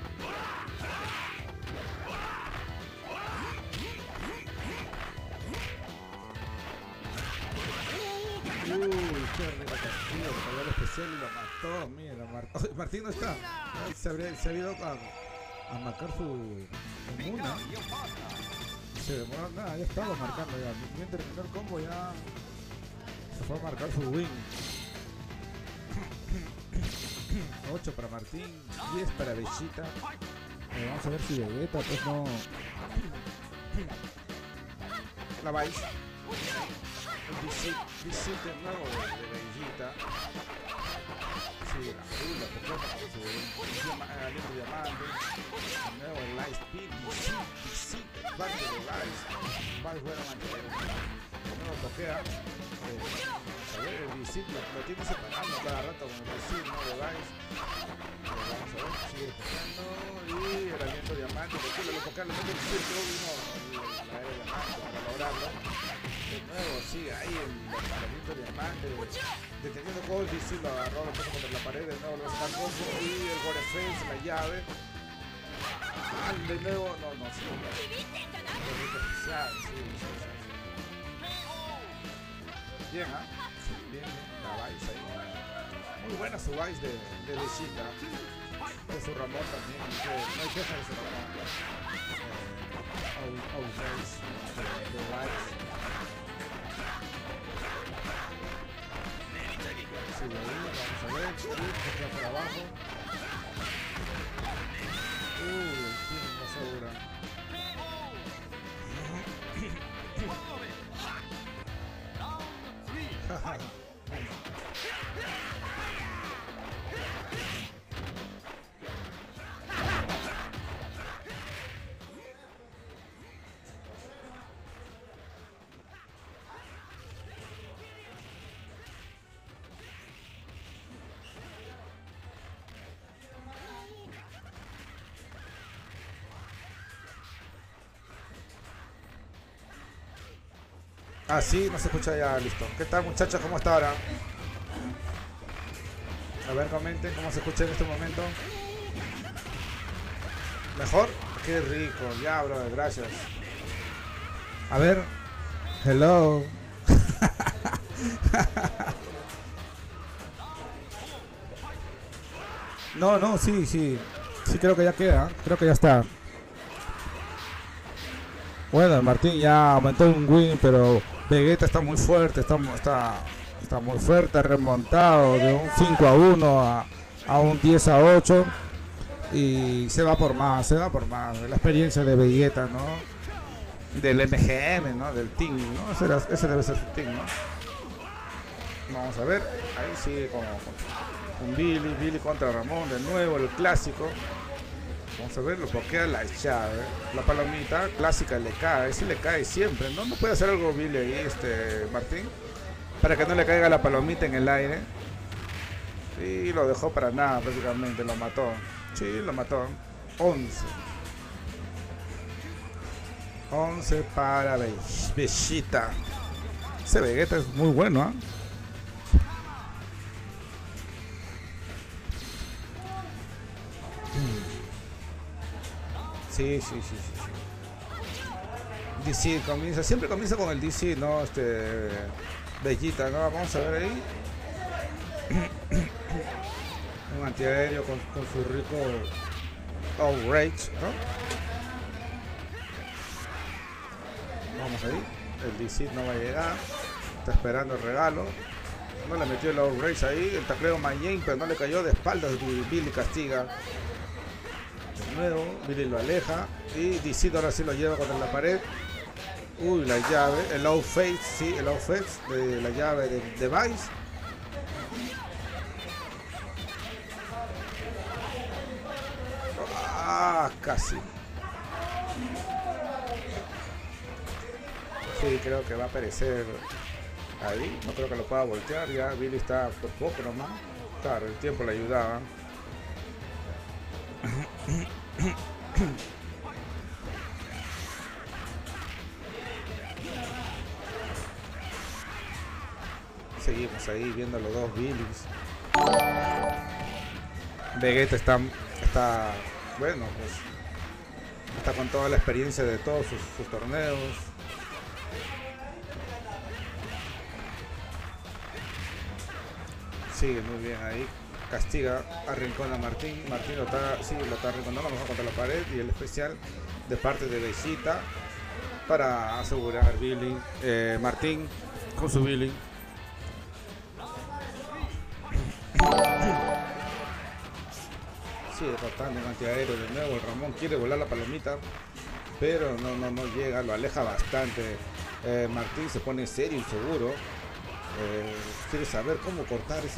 Uy, qué rico castillo, le cayó el especial y lo mató, mira, lo mató. Martín no está, se ha ido a marcar su Muna. Se demoró nada, ya estaba marcando ya. Bien terminó el combo, ya se fue a marcar su win. 8 para Martín, 10 para Vegeta. Vamos a ver si Vegeta pues no la vais. El visite nuevo de Vegeta. Sí, la fila, porque aliento diamante. El nuevo Light Speed, parte de Light. Va a jugar a mantener. El nuevo toquea. A ver, el Visit lo tiene separando cada rato con el Visit, ¿no? De Light. Vamos a ver, sigue toqueando. Y el aliento diamante, porque lo toquea, le mete el circo, vino la era diamante para lograrlo. De nuevo, sí, ahí el aliento diamante. Deteniendo todo el DC, lo agarró, lo puso contra la pared, de nuevo lo saca Goku y el Gore Face, la llave. De nuevo, no, sí. Especial, sí. Bien, ¿ah? Sí, bien, la Vice ahí. Muy buena su Vice de Vegeta. De su Ramón también, no hay queja de su Ramón. Vice, de Vice. Sí, de ahí, vamos a ver, está por abajo. El King no asegura. Ah, sí, no se escucha ya, listo. ¿Qué tal, muchachos? ¿Cómo está ahora? A ver, comenten cómo se escucha en este momento. ¿Mejor? Qué rico, ya, brother, gracias. A ver. Hello. No, sí. Sí, creo que ya queda. Creo que ya está. Bueno, Martín ya aumentó un win, pero Vegeta está muy fuerte, está muy fuerte, remontado de un 5-1 a un 10-8 y se va por más, la experiencia de Vegeta, ¿no? Del MGM, ¿no? Del team, ¿no? Ese debe ser su team, ¿no? Vamos a ver, ahí sigue con Billy contra Ramón, de nuevo el clásico. Vamos a ver, lo bloquea la llave. La palomita clásica le cae, sí le cae siempre, ¿no? No puede hacer algo Billy ahí, Martín, para que no le caiga la palomita en el aire. Y lo dejó para nada, prácticamente, lo mató. Sí, lo mató. 11 para Vegeta. Ese Vegeta es muy bueno, ¿ah? Sí. DC siempre comienza con el DC, ¿no? Vegeta, ¿no? Vamos a ver ahí. Un antiaéreo con su rico outrage, ¿no? Vamos ahí. El DC no va a llegar. Está esperando el regalo. No le metió el outrage ahí. El tacleo Mayen, pero no le cayó de espaldas. Billy castiga. De nuevo, Billy lo aleja y DC ahora sí lo lleva contra la pared. Uy, la llave, el low face, sí, el low face de la llave de Vice. Ah, casi. Sí, creo que va a perecer ahí. No creo que lo pueda voltear. Ya Billy está por poco nomás. Claro, el tiempo le ayudaba. Seguimos ahí viendo los dos Billys. Vegeta está bueno, pues está con toda la experiencia de todos sus torneos. Sigue muy bien ahí. Castiga, arrincona a Martín. Martín lo está arrinconando, vamos a contra la pared. Y el especial de parte de Vegeta para asegurar Billy. Martín con su Billy. Sigue derrotando un antiaéreo de nuevo. El Ramón quiere volar la palomita, pero no llega, lo aleja bastante. Martín se pone serio y seguro. Quiere saber cómo cortar ese.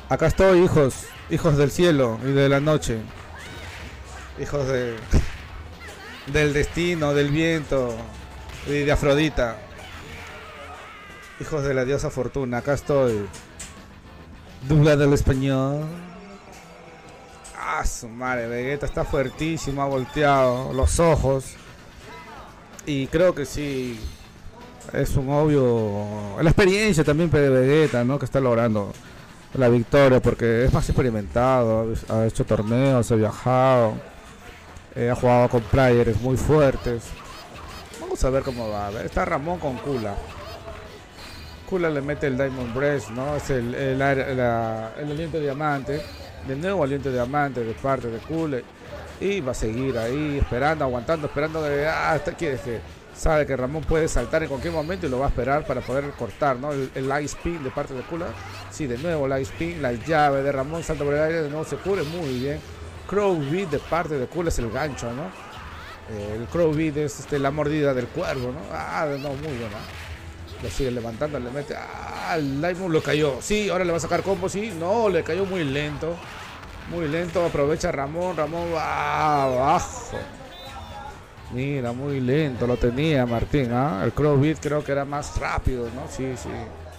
Acá estoy, hijos. Hijos del cielo y de la noche. Hijos del destino, del viento y de Afrodita. Hijos de la diosa Fortuna. Acá estoy. Dubla del español. Ah, su madre, Vegeta está fuertísimo, ha volteado los ojos. Y creo que sí, es un obvio, la experiencia también de Vegeta, ¿no? Que está logrando la victoria porque es más experimentado, ha hecho torneos, ha viajado, ha jugado con players muy fuertes. Vamos a ver cómo va. A ver, está Ramón con Kula. Kula le mete el Diamond Breath, ¿no? Es el aliento de diamante. De nuevo aliento de diamante de parte de Kula. Y va a seguir ahí, esperando, aguantando, esperando que sabe que Ramón puede saltar en cualquier momento y lo va a esperar para poder cortar, ¿no? El Light Spin de parte de Kula. Sí, de nuevo Light Spin, la llave de Ramón, salta por el aire, de nuevo se cubre muy bien. Crow Beat de parte de Kula es el gancho, ¿no? El Crow Beat es la mordida del cuervo, ¿no? Ah, no, muy buena. Lo sigue levantando, le mete. Ah, el Lightmoon lo cayó. Sí, ahora le va a sacar combo, sí. No, le cayó muy lento. Muy lento, aprovecha Ramón. Ramón va abajo. Mira, muy lento lo tenía Martín, ¿ah? El Crow Beat creo que era más rápido, ¿no? Sí, sí.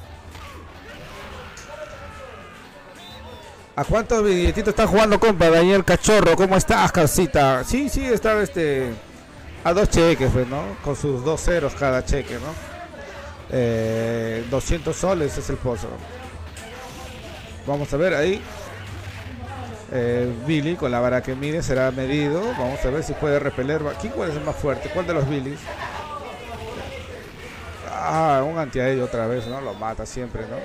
¿A cuántos billetitos está jugando, compa? Daniel Cachorro, ¿cómo estás, calcita? Sí, sí, está a 2 cheques, pues, ¿no? Con sus 2 ceros cada cheque, ¿no? 200 soles es el pozo. Vamos a ver ahí. Billy con la vara que mide será medido. Vamos a ver si puede repeler. ¿Quién puede ser más fuerte? ¿Cuál de los Billys? Ah, un antiaéreo otra vez, ¿no? Lo mata siempre, ¿no?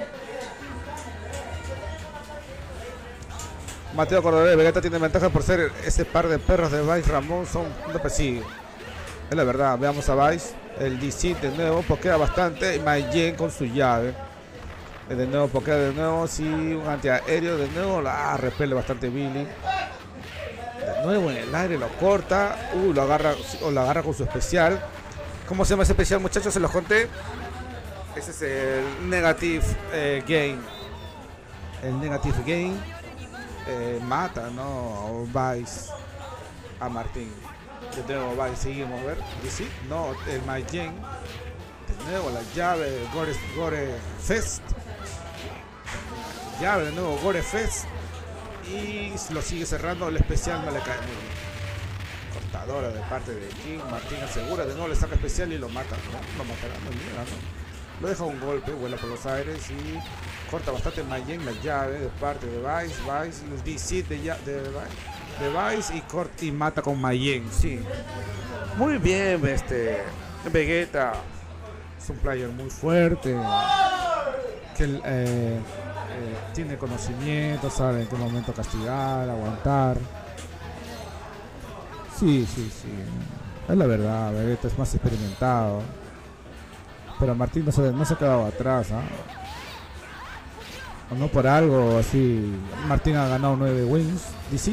Mateo Cordobés, Vegeta tiene ventaja por ser ese par de perros de Vice. Ramón son no persigue. Es la verdad, veamos a Vice. El DC de nuevo pokea bastante. Y Mayen con su llave. De nuevo pokea de nuevo. Sí, un antiaéreo de nuevo. Repele bastante Billy. De nuevo en el aire lo corta. Lo agarra con su especial. ¿Cómo se llama ese especial, muchachos? Se los conté. Ese es el Negative Gain. El Negative Gain mata, ¿no? Vice a Martín. De nuevo Vice, seguimos a ver. ¿Y sí? No, el Mayen. De nuevo la llave Gore Fest. Llave de nuevo Gore Fest. Y lo sigue cerrando. El especial no le cae muy bien. Cortadora de parte de King. Martín asegura. De nuevo le saca especial y lo mata, ¿no? Lo matará, no llega, ¿no? Lo deja un golpe, vuela por los aires y corta bastante Mayen la llave de parte de Vice. Vice, el DC de Vice y mata con Mayen, sí. Muy bien, Vegeta. Es un player muy fuerte. Que tiene conocimiento, sabe en qué momento castigar, aguantar. Sí, sí, sí. Es la verdad, Vegeta es más experimentado. Pero Martín no se ha quedado atrás, ¿eh? O no por algo así. Martín ha ganado 9 wins. DC.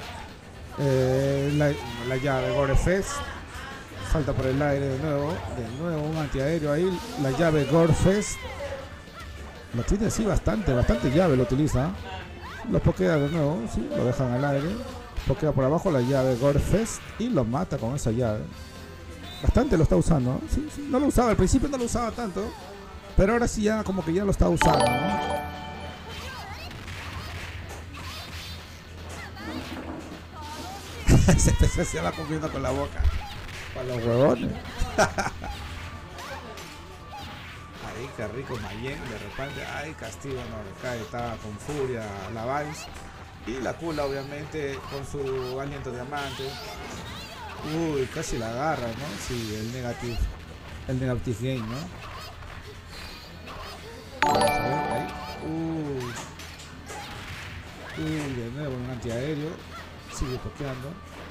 La llave Gore Fest. Salta por el aire de nuevo. De nuevo un antiaéreo ahí. La llave Gore Fest. Lo tiene así bastante llave lo utiliza. Lo pokea de nuevo, sí, lo dejan al aire. Pokea por abajo la llave Gore Fest y lo mata con esa llave. Bastante lo está usando, ¿no? Sí, sí, no lo usaba, al principio no lo usaba tanto. Pero ahora sí ya como que ya lo está usando, ¿no? Se va cumpliendo con la boca. Para los huevones. Ahí, qué rico Mayen, de repente, ay, castigo, no le cae, está con furia la Vice. Y la Kula, obviamente, con su aliento diamante. Uy, casi la agarra, ¿no? Sí, el Negative Gain, ¿no? Vamos a ver, ahí. Uy, de nuevo un antiaéreo. Sigue pokeando.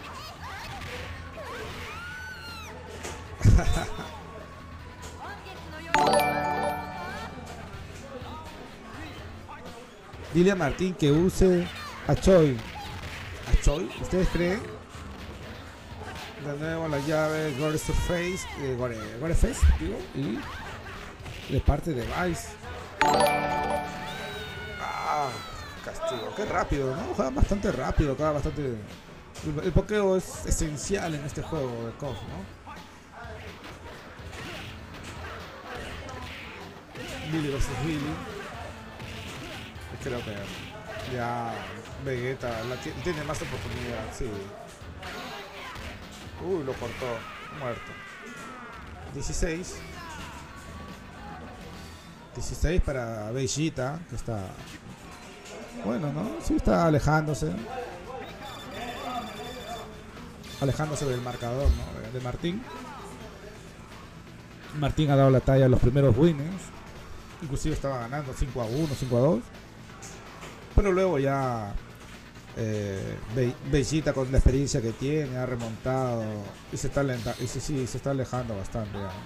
Dile a Martín que use a Choi. ¿A Choi? ¿Ustedes creen? De nuevo la llave Gore Surface, Gore Face, digo, y de parte de Vice. castigo. Qué rápido, ¿no? Juega bastante rápido, acá bastante... El pokeo es esencial en este juego de KOF, ¿no? Billy vs Billy. Creo que ya Vegeta tiene más oportunidad, sí. Uy, lo cortó. Muerto. 16 para Vegeta, que está... Bueno, ¿no? Sí, está alejándose. Alejándose del marcador, ¿no? De Martín. Martín ha dado la talla a los primeros winners. Inclusive estaba ganando 5-1, 5-2. Pero luego ya Vegeta, con la experiencia que tiene, ha remontado y se está alejando bastante ya.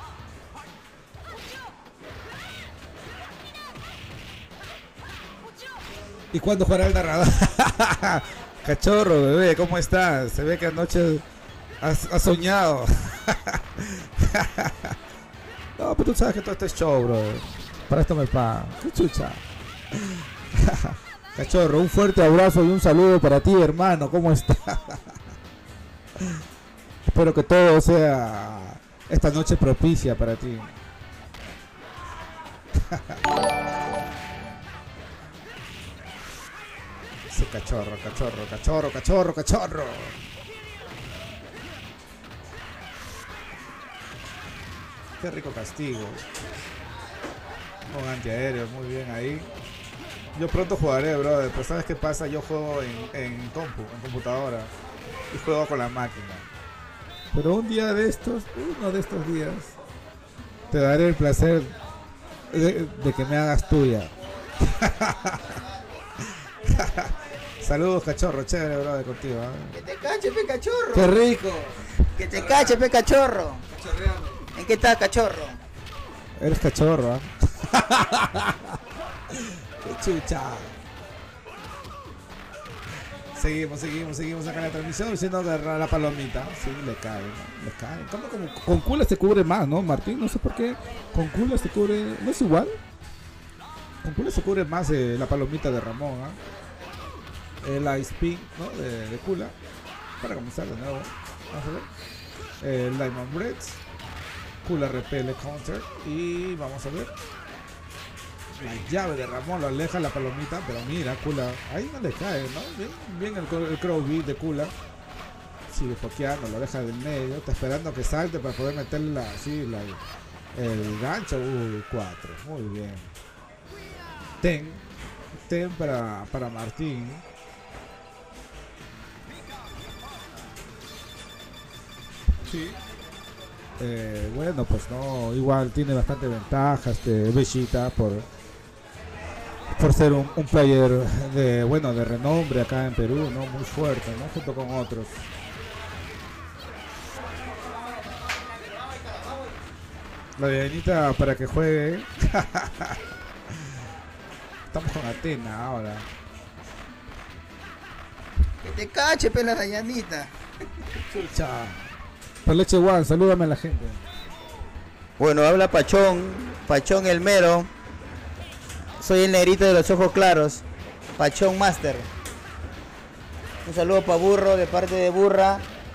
¿Y cuándo jugará el narrador? Cachorro, bebé, ¿cómo estás? Se ve que anoche has soñado. No, pero tú sabes que todo esto es show, bro. Para esto me pagan. ¿Qué chucha? Cachorro, un fuerte abrazo y un saludo para ti, hermano. ¿Cómo estás? Espero que todo sea esta noche propicia para ti. Ese cachorro. Qué rico castigo. Con antiaéreo, muy bien ahí. Yo pronto jugaré, brother, pero ¿sabes qué pasa? Yo juego en computadora y juego con la máquina. Pero uno de estos días, te daré el placer de que me hagas tuya. Saludos, cachorro, chévere, brother, contigo. Que te cache, pe cachorro. ¡Qué rico! Que te cache, pe cachorro. ¿En qué estás, cachorro? Eres cachorro, ¿eh? ¡Qué chucha! Seguimos acá en la transmisión diciendo agarrar la palomita. Sí, le cae, ¿no? Le cae. Como con culas se cubre más, ¿no, Martín? No sé por qué. Con culas se cubre... ¿No es igual? Con culas se cubre más la palomita de Ramón, ¿eh? El Ice Pink, ¿no? De Kula. Para comenzar de nuevo. Vamos a ver. El Diamond Breads. Kula repele counter. Y vamos a ver. La llave de Ramón lo aleja la palomita. Pero mira, Kula. Ahí no le cae, ¿no? Bien el Crow Beat de Kula. Sigue foqueando, lo deja del medio. Está esperando que salte para poder meterle el gancho. Uy, 4. Muy bien. Ten para Martín. Sí. Bueno, pues no, igual tiene bastante ventaja Vegeta por ser un player de renombre acá en Perú, ¿no? Muy fuerte, ¿no? Junto con otros. La Dianita para que juegue. Estamos con Atena ahora. Que te cache, pe la Dayanita. Chucha. Leche One, salúdame a la gente. Bueno, habla Pachón el mero. Soy el negrito de los ojos claros, Pachón Master. Un saludo para Burro de parte de Burra.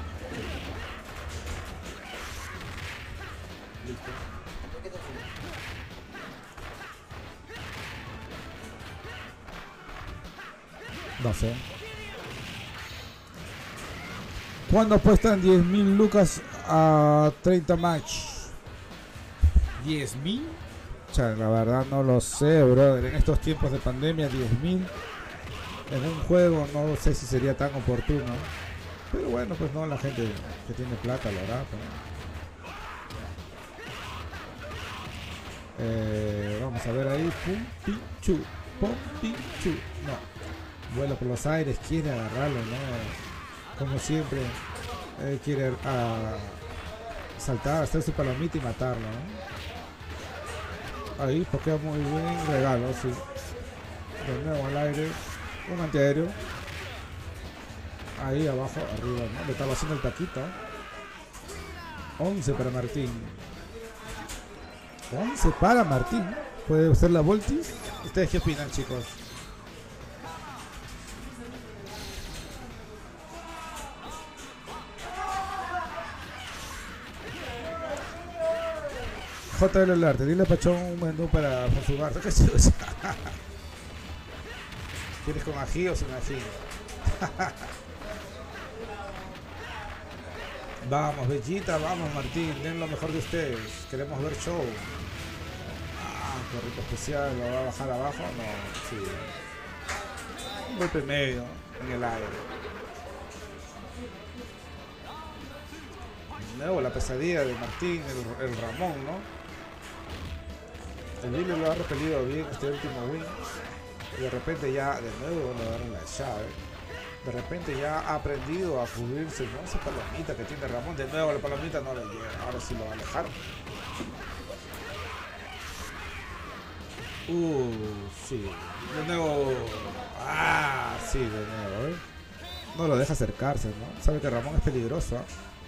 No sé. ¿Cuándo apuestan 10.000 lucas a 30 match? ¿10.000? O sea, la verdad no lo sé, brother. En estos tiempos de pandemia, 10.000 en un juego no sé si sería tan oportuno. Pero bueno, pues no, la gente que tiene plata lo hará. Vamos a ver ahí. Pum, Pichu. No. Vuela por los aires, quiere agarrarlo, ¿no? Como siempre, quiere saltar, hacer su palomita y matarlo, ¿no? Ahí pokea muy bien, regalo, sí. De nuevo al aire, un antiaéreo. Ahí abajo, arriba, ¿no? Le estaba haciendo el taquito. 11 para Martín. 11 para Martín. ¿Puede ser la Voltis? ¿Ustedes qué opinan, chicos? JL el arte, dile a Pachón un menú para su arte. ¿Qué chucha? ¿Quieres con ají o sin ají? Vamos, Bellita, vamos, Martín, den lo mejor de ustedes. Queremos ver show. Ah, correcto especial, ¿lo va a bajar abajo? No, sí. Un golpe medio en el aire. De nuevo la pesadilla de Martín, el Ramón, ¿no? El Billy lo ha repelido bien este último win. Y de repente ya, de nuevo, le dan la llave. De repente ya ha aprendido a cubrirse, ¿no? Esa palomita que tiene Ramón. De nuevo la palomita no le llega. Ahora sí lo va a alejar. Sí. De nuevo. Ah, sí, de nuevo, ¿eh? No lo deja acercarse, ¿no? Sabe que Ramón es peligroso, ¿eh?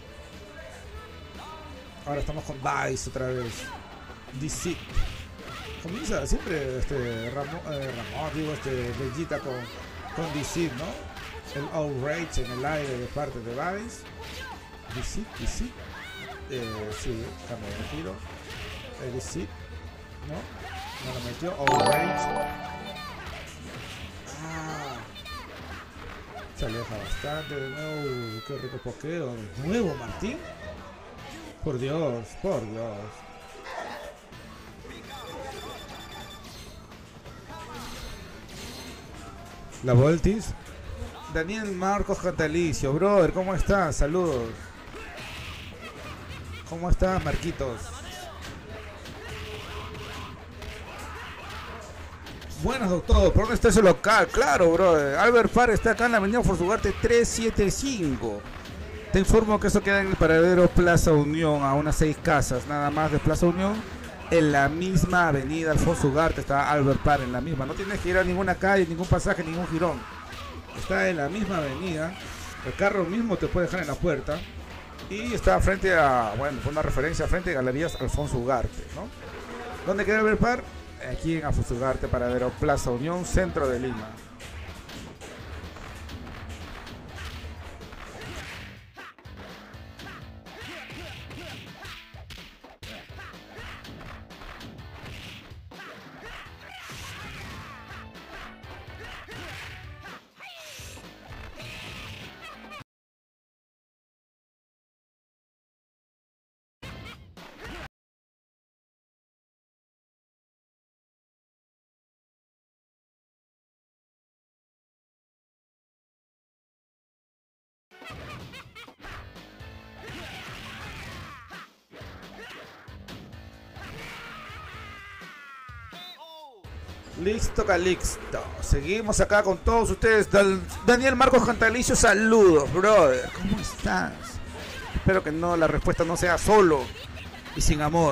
Ahora estamos con Vice otra vez. DC. Comienza siempre Ramón, digo, Bellita con DC, ¿no? El outrage en el aire de parte de Vice. DC. Sí, cambio de giro. DC, ¿no? No lo metió. Outrage. Se aleja bastante de nuevo. Qué rico pokeo. De nuevo, Martín. Por Dios, por Dios. La Voltis. Daniel Marcos Catalicio, brother, ¿cómo estás? Saludos. ¿Cómo estás, Marquitos? Buenas, doctor. ¿Por dónde está ese local? Claro, brother. Albert Parr está acá en la avenida Forsugarte 375. Te informo que eso queda en el paradero Plaza Unión, a unas 6 casas nada más de Plaza Unión. En la misma avenida Alfonso Ugarte está Albert Parr, en la misma. No tienes que ir a ninguna calle, ningún pasaje, ningún jirón. Está en la misma avenida. El carro mismo te puede dejar en la puerta. Y está frente a, bueno, por una referencia, frente a Galerías Alfonso Ugarte, ¿no? ¿Dónde queda Albert Parr? Aquí en Alfonso Ugarte, paradero Plaza Unión, centro de Lima. Listo, Calixto. Seguimos acá con todos ustedes. Daniel Marcos Cantalicio, saludos, brother. ¿Cómo estás? Espero que no, la respuesta no sea solo y sin amor.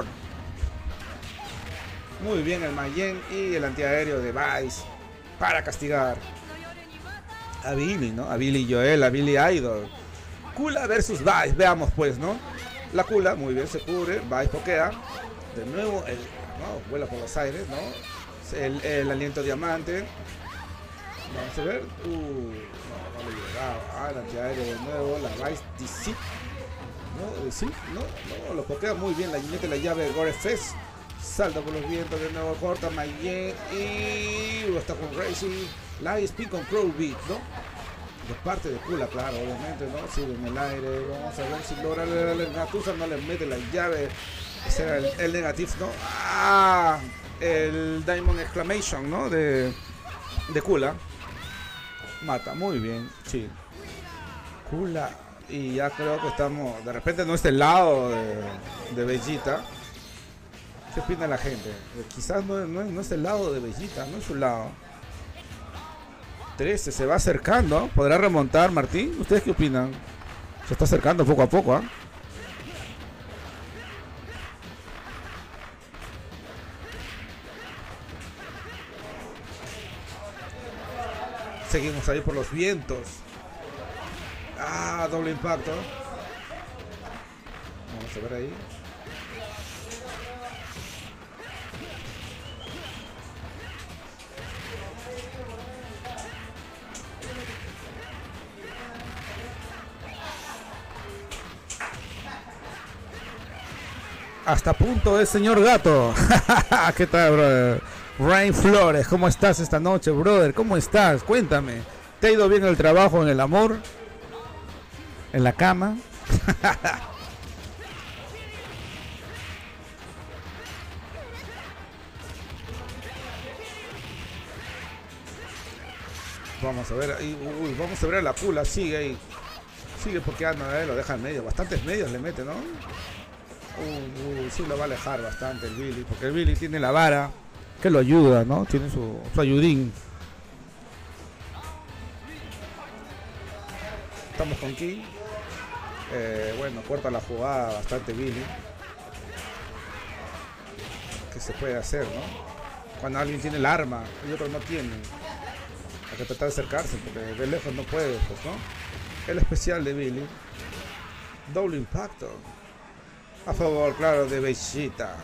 Muy bien el Mayen y el antiaéreo de Vice para castigar a Billy, ¿no? A Billy Joel, a Billy Idol. Kula versus Vice, veamos pues, ¿no? La Kula muy bien se cubre, Vice pokea. De nuevo, no, vuela por los aires, ¿no? El aliento diamante. Vamos a ver. No le llegaba. El antiaéreo de nuevo. La Vice DC. No, DC. No, lo pokea muy bien. La mete la llave de Gore Fest. Salta por los vientos de nuevo. Corta Mayen. Y está con Racing. Live Spin con Crow Beat, ¿no? De parte de Kula, claro, obviamente, ¿no? Sigue en el aire. Vamos a ver si logra el Natusa. No le mete la llave. Ese era el negativo, ¿no? El Diamond Exclamation, ¿no? De Kula. Mata, muy bien, sí. Kula. Y ya creo que estamos. De repente no es el lado de Bellita. ¿Qué opina la gente? Quizás no es el lado de Bellita, no es su lado. 13 se va acercando. ¿Podrá remontar, Martín? ¿Ustedes qué opinan? Se está acercando poco a poco, ¿ah? Seguimos ahí por los vientos. Doble impacto. Vamos a ver ahí. Hasta punto es señor gato. ¿Qué tal, brother? Rain Flores, ¿cómo estás esta noche, brother? ¿Cómo estás? Cuéntame. ¿Te ha ido bien el trabajo, en el amor? ¿En la cama? Vamos a ver ahí, vamos a ver a la pula, sigue ahí. Sigue pokeando, lo deja en medio. Bastantes medios le mete, ¿no? Sí lo va a alejar bastante el Billy, porque el Billy tiene la vara que lo ayuda, ¿no? Tiene su ayudín. Estamos con King. Bueno, corta la jugada bastante Billy. ¿Qué se puede hacer, no? Cuando alguien tiene el arma y otro no tiene. Hay que tratar de acercarse, porque de lejos no puede, pues, ¿no? El especial de Billy. Doble impacto. A favor, claro, de Vegeta.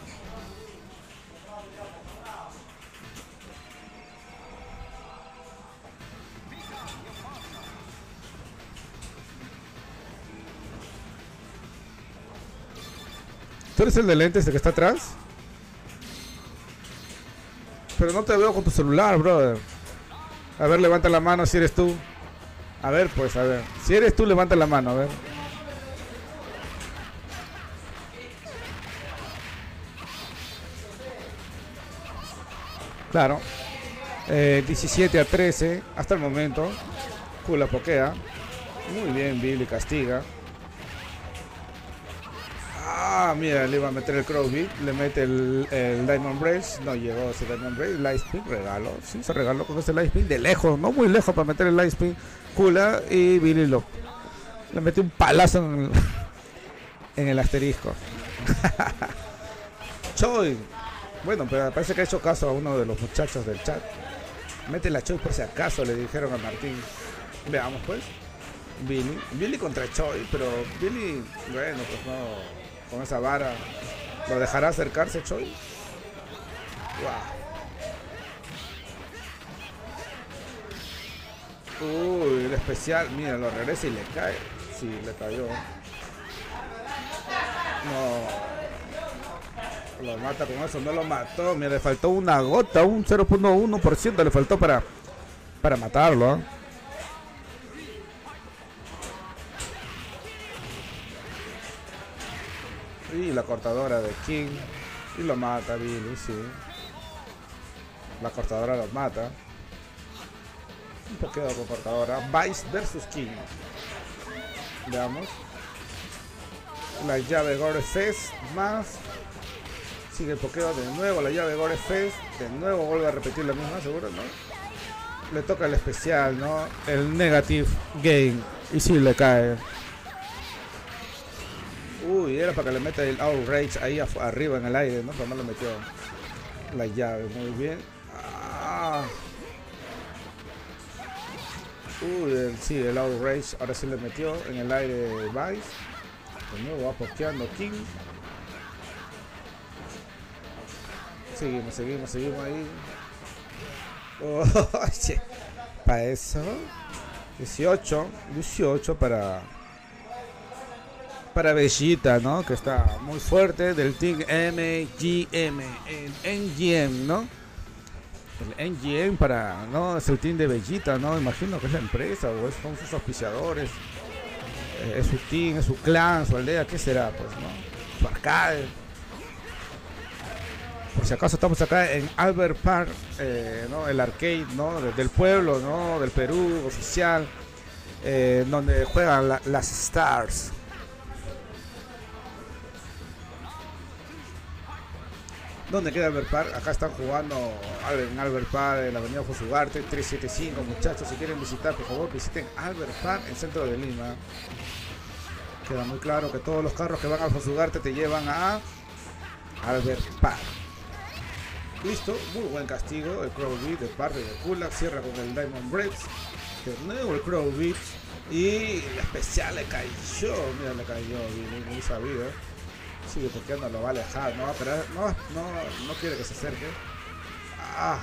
¿Tú eres el de lentes, el que está atrás? Pero no te veo con tu celular, brother. A ver, levanta la mano si eres tú. A ver, pues, a ver. Si eres tú, levanta la mano, a ver. Claro. 17-13 hasta el momento. Kula pokea. Muy bien, Billy castiga. Ah, mira, le iba a meter el Crowbeat. Le mete el Diamond Break. No llegó ese Diamond Break. Light Spin regaló. Sí, se regaló con ese Light Spin. De lejos, no muy lejos para meter el Light Spin. Kula y Billy le mete un palazo en el asterisco. Choi. Bueno, pero parece que ha hecho caso a uno de los muchachos del chat. Mete la Choi por si acaso, le dijeron a Martín. Veamos pues. Billy contra Choi, pero Billy, bueno, pues no. Con esa vara, ¿lo dejará acercarse Choi? Wow. Uy, el especial, mira, lo regresa y le cae. Sí, le cayó. No. Lo mata con eso, no lo mató. Mira, le faltó una gota, un 0.1% le faltó para matarlo, ¿eh? Y la cortadora de King. Y lo mata Billy, sí. La cortadora lo mata. Un poquito con cortadora. Vice versus King. Veamos. La llave Gore Fest más. Sigue el pokeo de nuevo. La llave Gore Fest. De nuevo vuelve a repetir la misma, seguro, ¿no? Le toca el especial, ¿no? El Negative Game. Y sí le cae. Uy, era para que le meta el Outrage ahí arriba en el aire, ¿no? Pero no le metió la llave, muy bien. Ah. Uy, sí, el Outrage ahora sí le metió en el aire Vice. De nuevo va pokeando King. Seguimos ahí. Oh, para eso. 18 para Vegeta, ¿no? Que está muy fuerte, del Team MGM, el NGM, ¿no? El NGM ¿no? Es el team de Vegeta, ¿no? Imagino que es la empresa o son sus auspiciadores. Es su team, es su clan, su aldea, ¿qué será? Pues, ¿no? Su arcade. Por si acaso estamos acá en Albert Park, ¿no? El arcade, ¿no? Del pueblo, ¿no? Del Perú, oficial, donde juegan las Stars. ¿Dónde queda Albert Park? Acá están jugando en Albert Park, en la avenida Fosugarte, 375, muchachos. Si quieren visitar, por favor, visiten Albert Park, en el centro de Lima. Queda muy claro que todos los carros que van a Fosugarte te llevan a Albert Park. Listo, muy buen castigo. El Crow Beat de parte de Kula. Cierra con el Diamond Breaks. De nuevo el Crow Beat. Y el especial le cayó. Mira, le cayó. Muy sabido. Sigue pokeando, lo va a alejar, no va a esperar, no quiere que se acerque. Ah.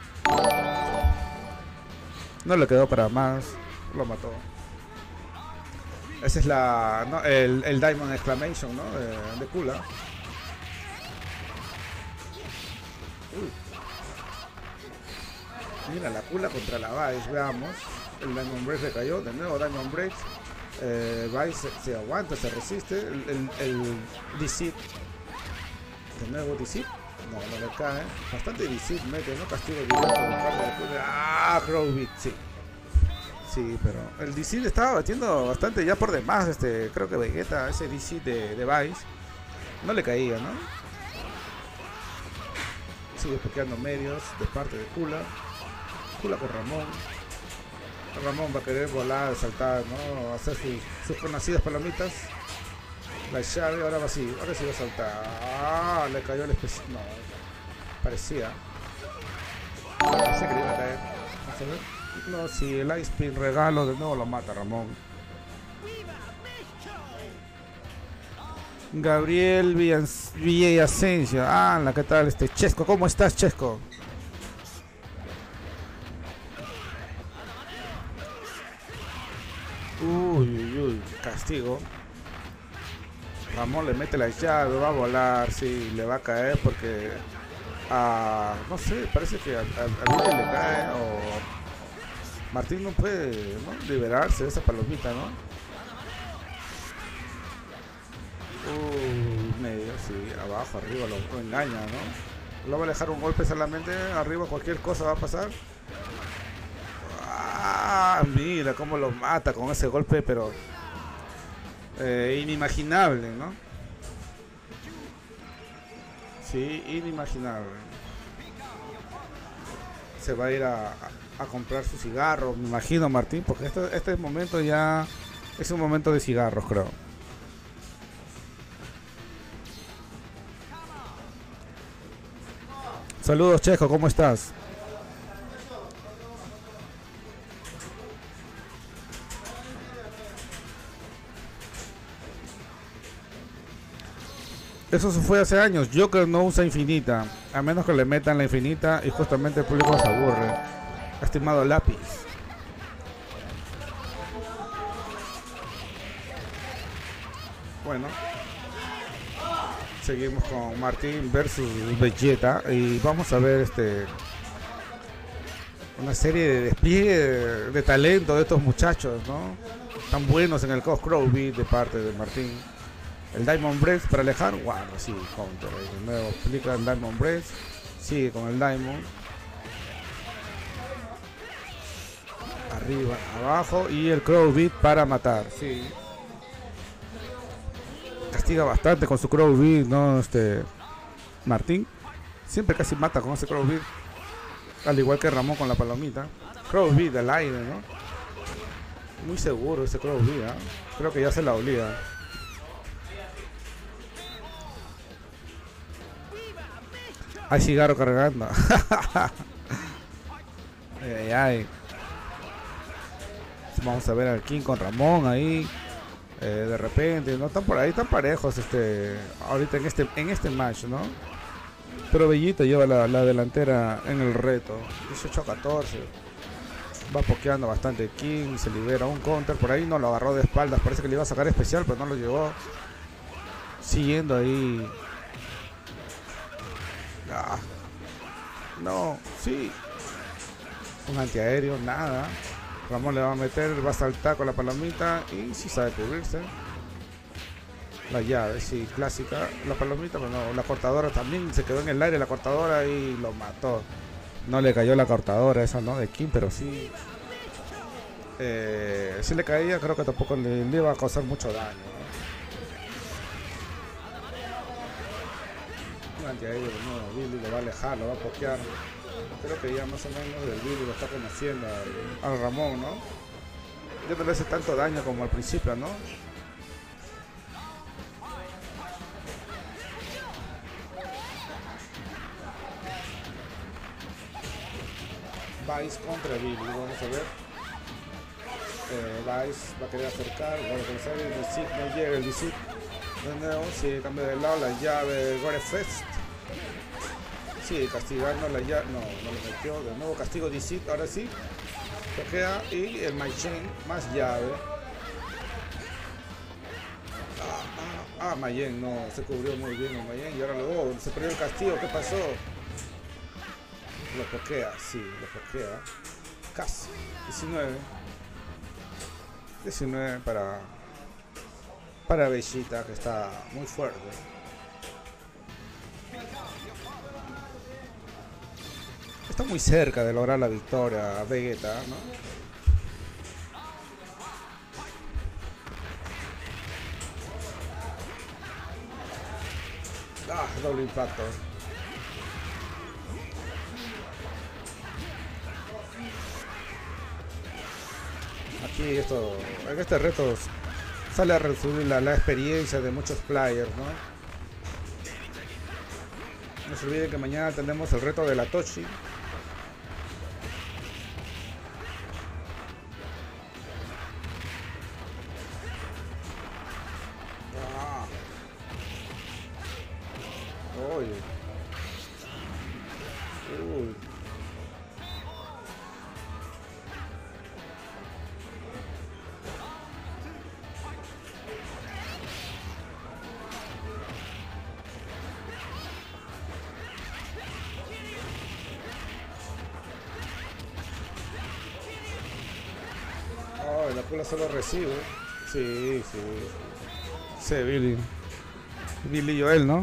No le quedó para más, lo mató. Esa es la, ¿no? el Diamond Exclamation, ¿no? De Kula. Mira, la Kula contra la Vice, veamos. El Diamond Break le cayó, de nuevo Diamond Break. Vice se aguanta, se resiste. El DC. De nuevo DC. No le cae. Bastante DC mete, ¿no? Castigo directo de parte de Kula. ¡Ah! Crowbeat, sí. Sí, pero el DC le estaba batiendo bastante ya por demás. Creo que Vegeta, ese DC de Vice, no le caía, ¿no? Sigue pokeando medios de parte de Kula. Kula con Ramón. Ramón va a querer volar, saltar, ¿no? Hacer sus conocidas palomitas. La llave ahora va así. Ahora sí va a saltar. Ah, le cayó el especial. No, parecía. Parecía que le iba a caer. Vamos a ver. No, si el Ice Spin regalo de nuevo lo mata Ramón. Gabriel Villasencio. Ah, ¿qué tal Chesco? ¿Cómo estás, Chesco? Uy, castigo. Ramón le mete la llave, va a volar, sí, le va a caer porque no sé, parece que a Luke le cae o Martín no puede, ¿no?, liberarse de esa palomita, ¿no? Medio, sí, abajo, arriba lo engaña, ¿no? Lo va a dejar un golpe solamente, arriba cualquier cosa va a pasar. Ah, mira cómo lo mata con ese golpe, pero inimaginable, ¿no? Sí, inimaginable. Se va a ir a comprar su cigarro, me imagino, Martín, porque este momento ya es un momento de cigarros, creo. Saludos, Checo, ¿cómo estás? Eso se fue hace años. Joker no usa infinita, a menos que le metan la infinita y justamente el público se aburre. Estimado lápiz. Bueno, seguimos con Martín versus Vegeta y vamos a ver una serie de despliegue de talento de estos muchachos, ¿no? Tan buenos en el Crowbeat de parte de Martín. El Diamond Breath para alejar, bueno, sí, counter. De nuevo aplica el Diamond Breath, sigue con el Diamond. Arriba, abajo y el Crowbeat para matar, sí. Castiga bastante con su Crowbeat, ¿no? Martín siempre casi mata con ese Crowbeat, al igual que Ramón con la palomita. Crowbeat al aire, ¿no? Muy seguro ese Crowbeat, ¿eh? Creo que ya se la olía. Hay cigarro cargando. Ay. Vamos a ver al King con Ramón ahí. De repente, no están por ahí, están parejos ahorita en este match, ¿no? Pero Bellito lleva la delantera en el reto. 18-14. Va pokeando bastante el King, se libera un counter. Por ahí no lo agarró de espaldas, parece que le iba a sacar especial, pero no lo llevó. Siguiendo ahí. No, sí. Un antiaéreo, nada. Ramón le va a meter, va a saltar con la palomita y sí sabe cubrirse. La llave, sí, clásica. La palomita, pero no, la cortadora también se quedó en el aire la cortadora y lo mató. No le cayó la cortadora esa, ¿no? De Kim, pero sí. Si le caía, creo que tampoco le iba a causar mucho daño, ¿no? Un antiaéreo, no, Billy lo va a alejar, lo va a pokear. Creo que ya más o menos el Billy lo está conociendo al Ramón, ¿no? Ya no le hace tanto daño como al principio, ¿no? Vice contra Billy, vamos a ver. Vice va a querer acercar, bueno, que sale el DC, no llega el DC. De nuevo, si cambia de lado la llave Gore Fest. Sí, castigando la llave, no lo metió. De nuevo castigo DC, ahora sí. Toquea y el Mayen más llave. Mayen, no, se cubrió muy bien el Mayen y ahora luego se perdió el castigo, ¿qué pasó? Lo pokea, sí, lo pokea. Casi. 19. 19 para Vegeta, que está muy fuerte. Está muy cerca de lograr la victoria Vegeta, ¿no? Ah, doble impacto. Aquí en este reto sale a reducir la experiencia de muchos players, ¿no? No se olviden que mañana tenemos el reto de la Toshi. Uy. Oh, la cola solo recibe. Sí, sí. Sí, Billy. Billy Joel, ¿no?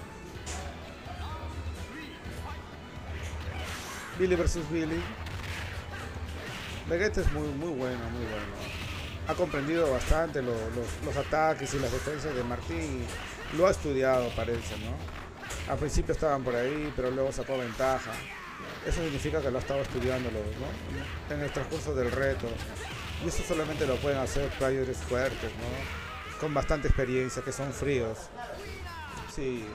Billy versus Billy. Vegeta es muy bueno, muy bueno. Ha comprendido bastante los ataques y las defensas de Martín y lo ha estudiado, parece, ¿no? Al principio estaban por ahí, pero luego sacó ventaja. Eso significa que lo ha estado estudiando, ¿no? En el transcurso del reto. Y eso solamente lo pueden hacer players fuertes, ¿no? Con bastante experiencia, que son fríos. Sí.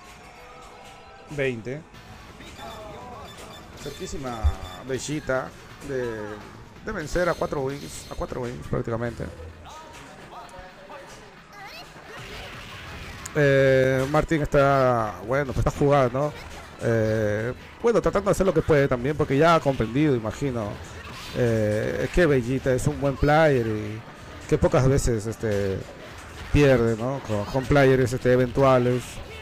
20. Cerquísima Vegeta de vencer a 4 wins prácticamente. Martín está, bueno, pues está jugando, ¿no? Bueno, tratando de hacer lo que puede también, porque ya ha comprendido, imagino, que Vegeta es un buen player y que pocas veces pierde, ¿no? Con players eventuales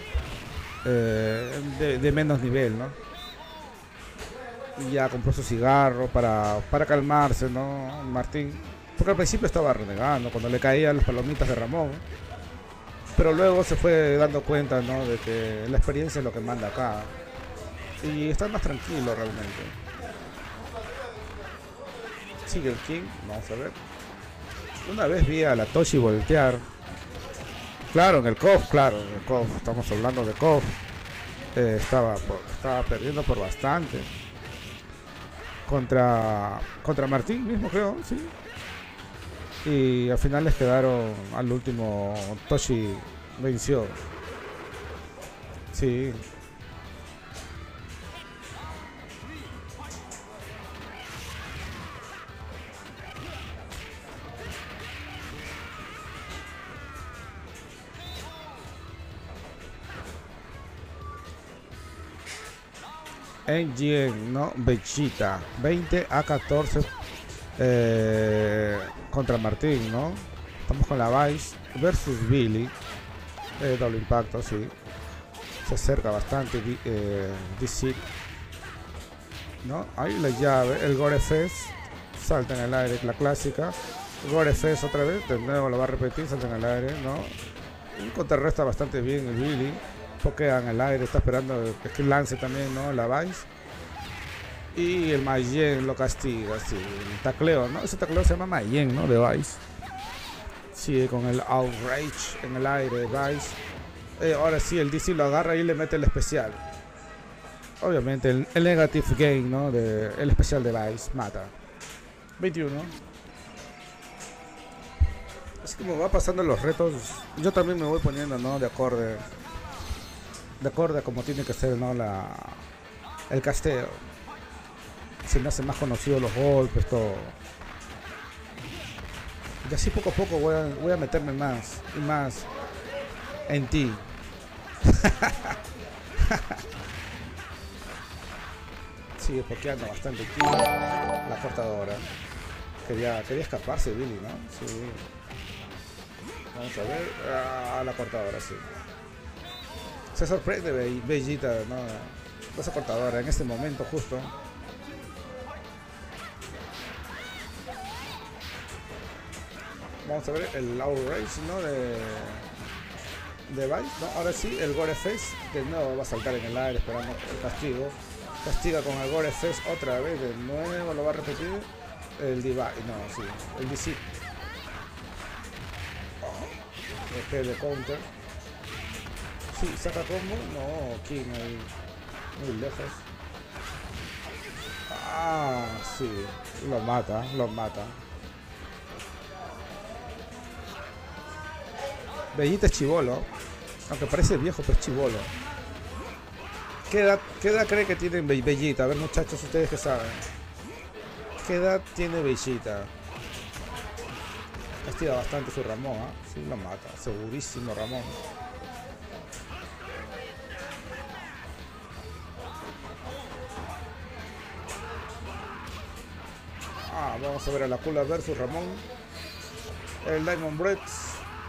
de menos nivel, ¿no? Y ya compró su cigarro para calmarse, ¿no? Martín, porque al principio estaba renegando cuando le caían las palomitas de Ramón, pero luego se fue dando cuenta, ¿no? De que la experiencia es lo que manda acá y está más tranquilo realmente. Sigue el King, vamos a ver. Una vez vi a la Toshi voltear, claro, en el KOF, estamos hablando de KOF. Estaba perdiendo por bastante contra Martín mismo, creo, sí. Y al final les quedaron, al último Toshi venció. Sí. NGN, ¿no? Vegeta 20 a 14 contra Martín, ¿no? Estamos con la Vice versus Billy. Doble impacto, sí. Se acerca bastante DC, ¿no? Ahí la llave, el Gore Fest. Salta en el aire, la clásica. Gore Fest otra vez, de nuevo lo va a repetir, salta en el aire, ¿no? Y contrarresta bastante bien el Billy. Pokea en el aire, está esperando que lance también, ¿no? La Vice. Y el Mayen lo castiga, sí. El tacleo, ¿no? Ese tacleo se llama Mayen, ¿no? De Vice. Sigue con el Outrage en el aire de Vice. Ahora sí, el DC lo agarra y le mete el especial. Obviamente, el Negative Gain, ¿no? El especial de Vice mata. 21. Así como va pasando los retos, yo también me voy poniendo, ¿no? De acorde a como tiene que ser, ¿no? El casteo. Se me hacen más conocidos los golpes, todo. Y así poco a poco voy a meterme más y más en ti. Sigue pokeando bastante aquí. La cortadora. Quería escaparse Billy, ¿no? Sí. Vamos a ver. La cortadora, sí. Se sorprende Vegeta, ¿no? Cosa cortadora en este momento justo. Vamos a ver el outrage, ¿no? De Vice, ¿no? Ahora sí, el Gore Face de nuevo va a saltar en el aire esperando el castigo. Castiga con el Gore Face otra vez, de nuevo lo va a repetir. El Divide, no, sí, el DC. El de counter. Sí, saca combo. No, King ahí. Muy lejos. Ah, sí. Lo mata, lo mata. Bellita es chibolo. Aunque parece viejo, pero es chibolo. ¿Qué edad cree que tiene Bellita? A ver, muchachos, ustedes que saben. ¿Qué edad tiene Bellita? Castiga bastante su Ramón, ¿eh? Sí, lo mata. Segurísimo Ramón. Vamos a ver a la Kula versus Ramón. El Diamond Breaks.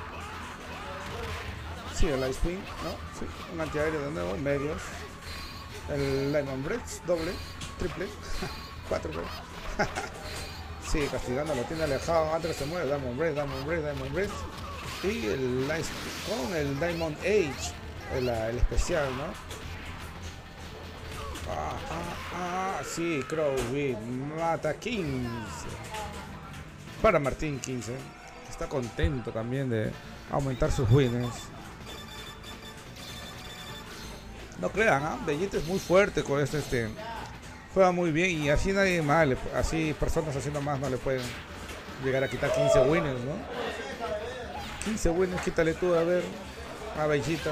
Sí, el Ice Spin, ¿no? Sí, un antiaéreo de nuevo, medios. El Diamond Breaks, doble, triple, 4 sí, castigando, lo tiene alejado, antes se mueve, Diamond Breaks, Diamond Breaks, Diamond Breaks. Y el Ice con el Diamond Age, el especial, ¿no? Sí, Crowbeat mata 15 para Martín 15. Está contento también de aumentar sus wins. No crean, ¿eh? Bellita es muy fuerte con este. Juega muy bien y así nadie más, así personas haciendo más no le pueden llegar a quitar 15 winners, ¿no? 15 winners, quítale tú a ver a Bellita.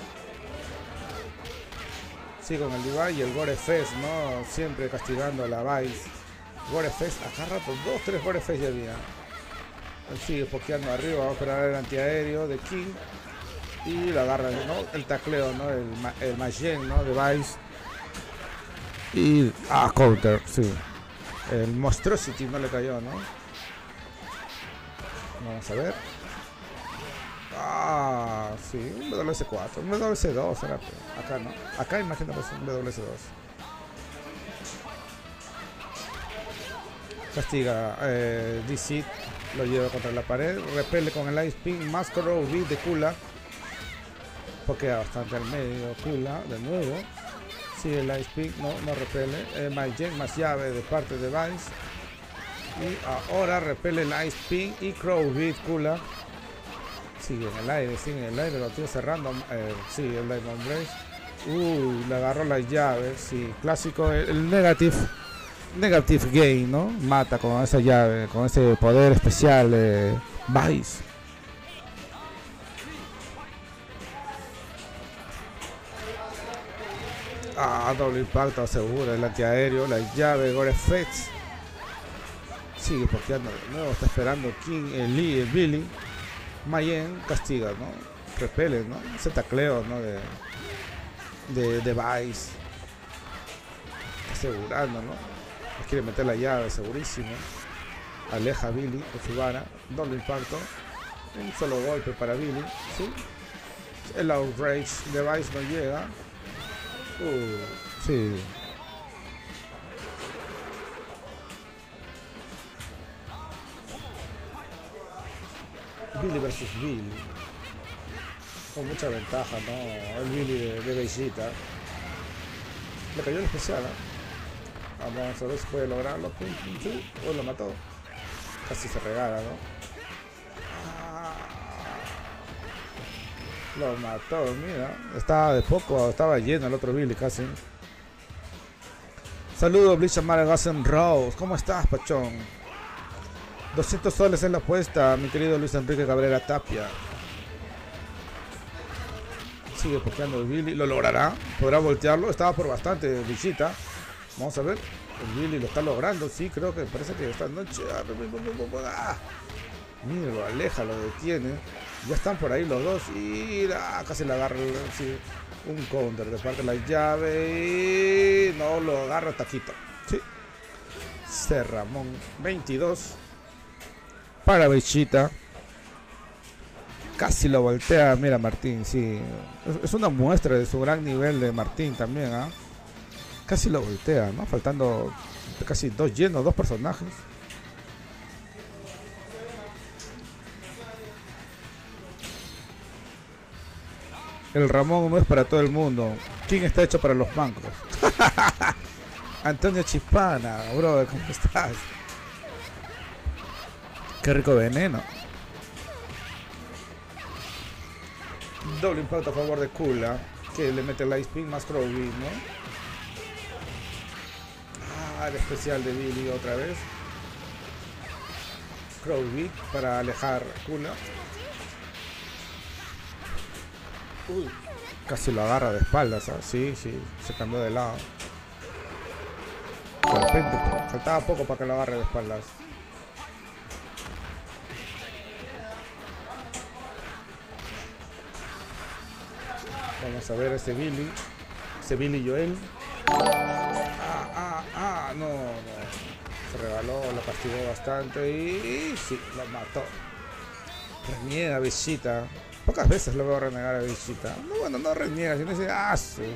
Sí, con el Divide y el Gore Fest, ¿no? Siempre castigando a la Vice. Gore Fest, acá rato, 2-3 Gore Fest ya había. Él sigue pokeando arriba, va a esperar el antiaéreo de King. Y la agarra, ¿no? El tacleo, ¿no? El Magen, ¿no? De Vice. Y... counter, sí. El Monstrosity no le cayó, ¿no? Vamos a ver. Sí, un WS4, un WS2, acá no, acá imagino que es un WS2. Castiga, DC, lo lleva contra la pared, repele con el Ice Pin, más Crowbeat de Kula, pokea bastante al medio, Kula, de nuevo, sí, el Ice Pin, no repele, Magen más llave de parte de Vice, y ahora repele el Ice Pin y Crowbeat Kula. Sigue en el aire, lo tiene cerrando. Sí, el Diamond Breaks. Le agarró las llaves. Sí, clásico, el Negative Gain, ¿no? Mata con esa llave, con ese poder especial de Vice. Doble impacto, asegura el antiaéreo, la llave, Gore Fetch. Sigue pokeando de nuevo, está esperando King, el Lee, el Billy. Mayen castiga, ¿no? Repele, ¿no? Ese tacleo, ¿no? De Vice. Asegurando, ¿no? Les quiere meter la llave, segurísimo. Aleja a Billy con su vara. Doble impacto. Un solo golpe para Billy, ¿sí? El outrage de Vice no llega. Sí. Billy versus Billy. Con mucha ventaja, ¿no? El Billy de Bellita. Le cayó el especial, ¿eh? Vamos a ver si puede lograrlo. Sí. Lo mató. Casi se regala, ¿no? Lo mató, mira. Estaba de poco, estaba lleno el otro Billy casi. Saludos, Bleach Amara Gassen Rose. ¿Cómo estás, Pachón? 200 soles en la apuesta, mi querido Luis Enrique Cabrera Tapia. Sigue pokeando el Billy, lo logrará, podrá voltearlo, estaba por bastante visita. Vamos a ver, el Billy lo está logrando, sí, creo que parece que esta noche. Mira, lo aleja, lo detiene. Ya están por ahí los dos y casi le agarra sí, un counter de parte de la llave y no lo agarra taquito. Sí. Ramón 22. Para Bellita. Casi lo voltea. Mira Martín, sí. Es una muestra de su gran nivel de Martín también, ¿ah? Casi lo voltea, ¿no? Faltando casi 2 llenos, 2 personajes. El Ramón no es para todo el mundo. ¿Quién está hecho para los bancos? Antonio Chispana, brother, ¿cómo estás? Qué rico veneno. Doble impacto a favor de Kula, que le mete el Ice Spin más Crowby, ¿no? Ah, el especial de Billy otra vez. Crowby para alejar Kula. Uy, casi lo agarra de espaldas, ¿sabes? Sí, se cambió de lado. De repente, faltaba poco para que lo agarre de espaldas. Vamos a ver ese Billy Joel. No. Se regaló, lo castigó bastante y sí, lo mató. Reniega Visita. Pocas veces lo veo renegar a Visita. No, bueno, no reniega, sino dice sus.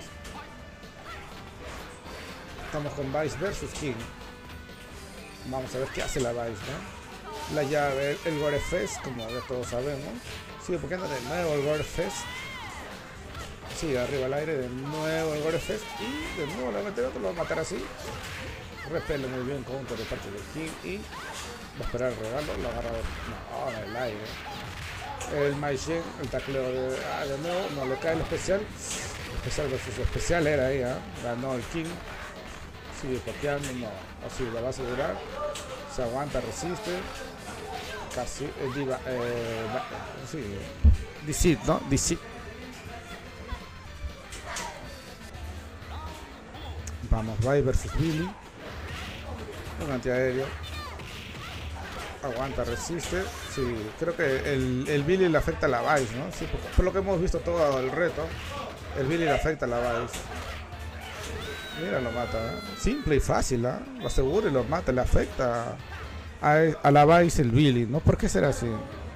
Estamos con Vice versus King. Vamos a ver qué hace la Vice, ¿no? La llave, el Gore Fest, como ya todos sabemos. Sigue poniendo de nuevo el Gore Fest. Sí, arriba al aire, de nuevo el Gore Fest. Y de nuevo lo va a meter otro, lo va a matar así. Repele muy bien counter de parte de King. Y va a esperar el regalo, lo agarra en el aire. El Maishen, el tacleo de nuevo, no le cae el especial. Especial versus especial era ahí, ganó el King. Sigue copiando, no, así la va a asegurar. Se aguanta, resiste. Casi, Diva, sí, DC, ¿no? DC. Vamos, Vice versus Billy. Un antiaéreo. Aguanta, resiste. Sí, creo que el Billy le afecta a la Vice, ¿no? Sí, por lo que hemos visto todo el reto, el Billy le afecta a la Vice. Mira, lo mata, ¿eh? Simple y fácil, ¿eh? Lo asegura y lo mata, le afecta a la Vice el Billy, ¿no? ¿Por qué será así?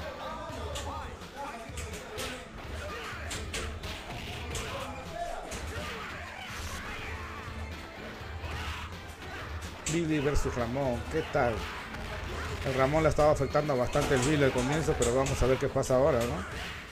Billy versus Ramón, ¿qué tal? El Ramón le estaba afectando bastante el Billy al comienzo, pero vamos a ver qué pasa ahora, ¿no?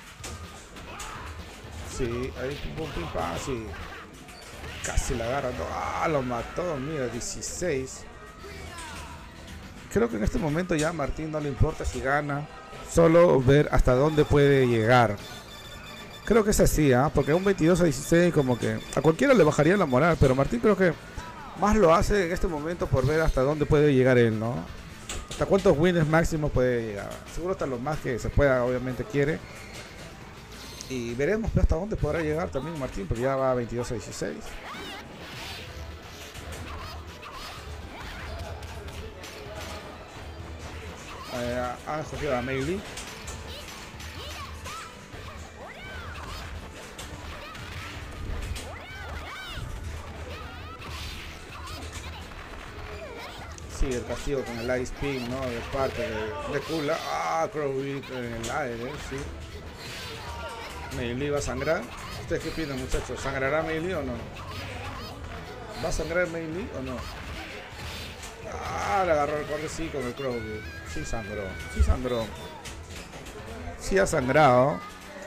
Sí, ahí pim pam, sí. Casi la agarra, no, lo mató, mira, 16. Creo que en este momento ya a Martín no le importa si gana, solo ver hasta dónde puede llegar. Creo que es así, porque un 22-16 como que a cualquiera le bajaría la moral, pero Martín creo que más lo hace en este momento por ver hasta dónde puede llegar él, ¿no? Hasta cuántos wins máximos puede llegar. Seguro hasta lo más que se pueda, obviamente quiere. Y veremos hasta dónde podrá llegar también Martín, porque ya va a 22-16. Ha escogido a Meili. Sí, el castigo con el Ice Spin, ¿no? De parte de Kula. Crowby en el aire, sí. Meili va a sangrar. ¿Ustedes qué opinan, muchachos? ¿Sangrará Meili o no? ¿Va a sangrar Meili o no? Le agarró el corte, sí, con el Crowby. Sí sangró, sí sangró. Sí ha sangrado.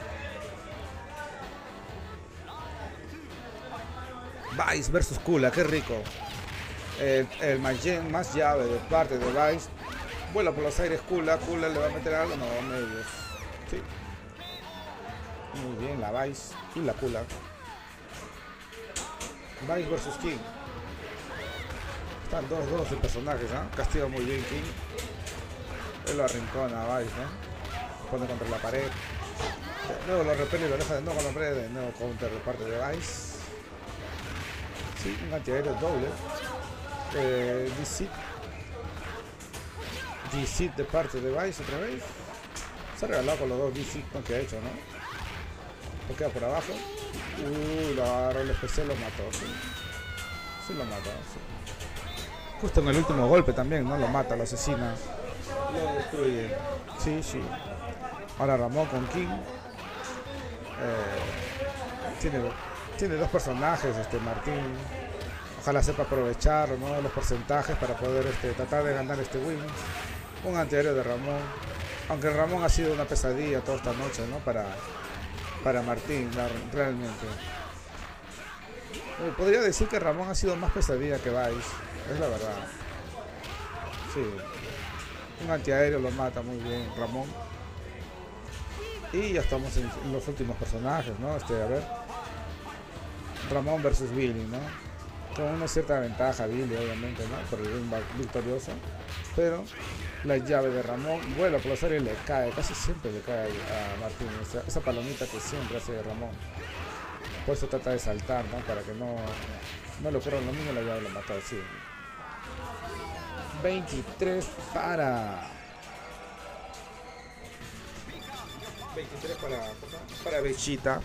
Vice versus Kula, qué rico. El Magen más llave de parte de Vice. Vuela por los aires Kula le va a meter algo, no, medios. Sí. Muy bien, la Vice y la Kula. Vice versus King. Están 2-2 de personajes, Castiga muy bien King. Él lo arrincona a Vice, Pone contra la pared. Luego lo repele y lo deja de nuevo con la pared. De nuevo counter de parte de Vice. Sí, un antiaéreo doble. DC de parte de Vice otra vez. Se ha regalado con los dos DC que ha hecho, ¿no? Lo queda por abajo. Lo agarró el especial, lo mató. Sí lo mató, sí. Justo en el último golpe también, ¿no? Lo mata, lo asesina. Lo destruye. Sí. Ahora Ramón con King. Tiene dos personajes, Martín. Ojalá sepa aprovechar, ¿no?, los porcentajes para poder tratar de ganar este win. Un antiaéreo de Ramón. Aunque Ramón ha sido una pesadilla toda esta noche, ¿no?, para Martín, realmente. Podría decir que Ramón ha sido más pesadilla que Vice, es la verdad. Sí. Un antiaéreo lo mata muy bien Ramón. Y ya estamos en los últimos personajes, ¿no? A ver. Ramón versus Billy, ¿no? Con una cierta ventaja Billy, obviamente, ¿no?, por el win victorioso. Pero la llave de Ramón vuela por la serie y le cae, casi siempre le cae a Martín. Esa palomita que siempre hace Ramón. Por eso trata de saltar, ¿no?, para que no le ocurra lo mismo, la llave lo mata así. 23 para Vegeta.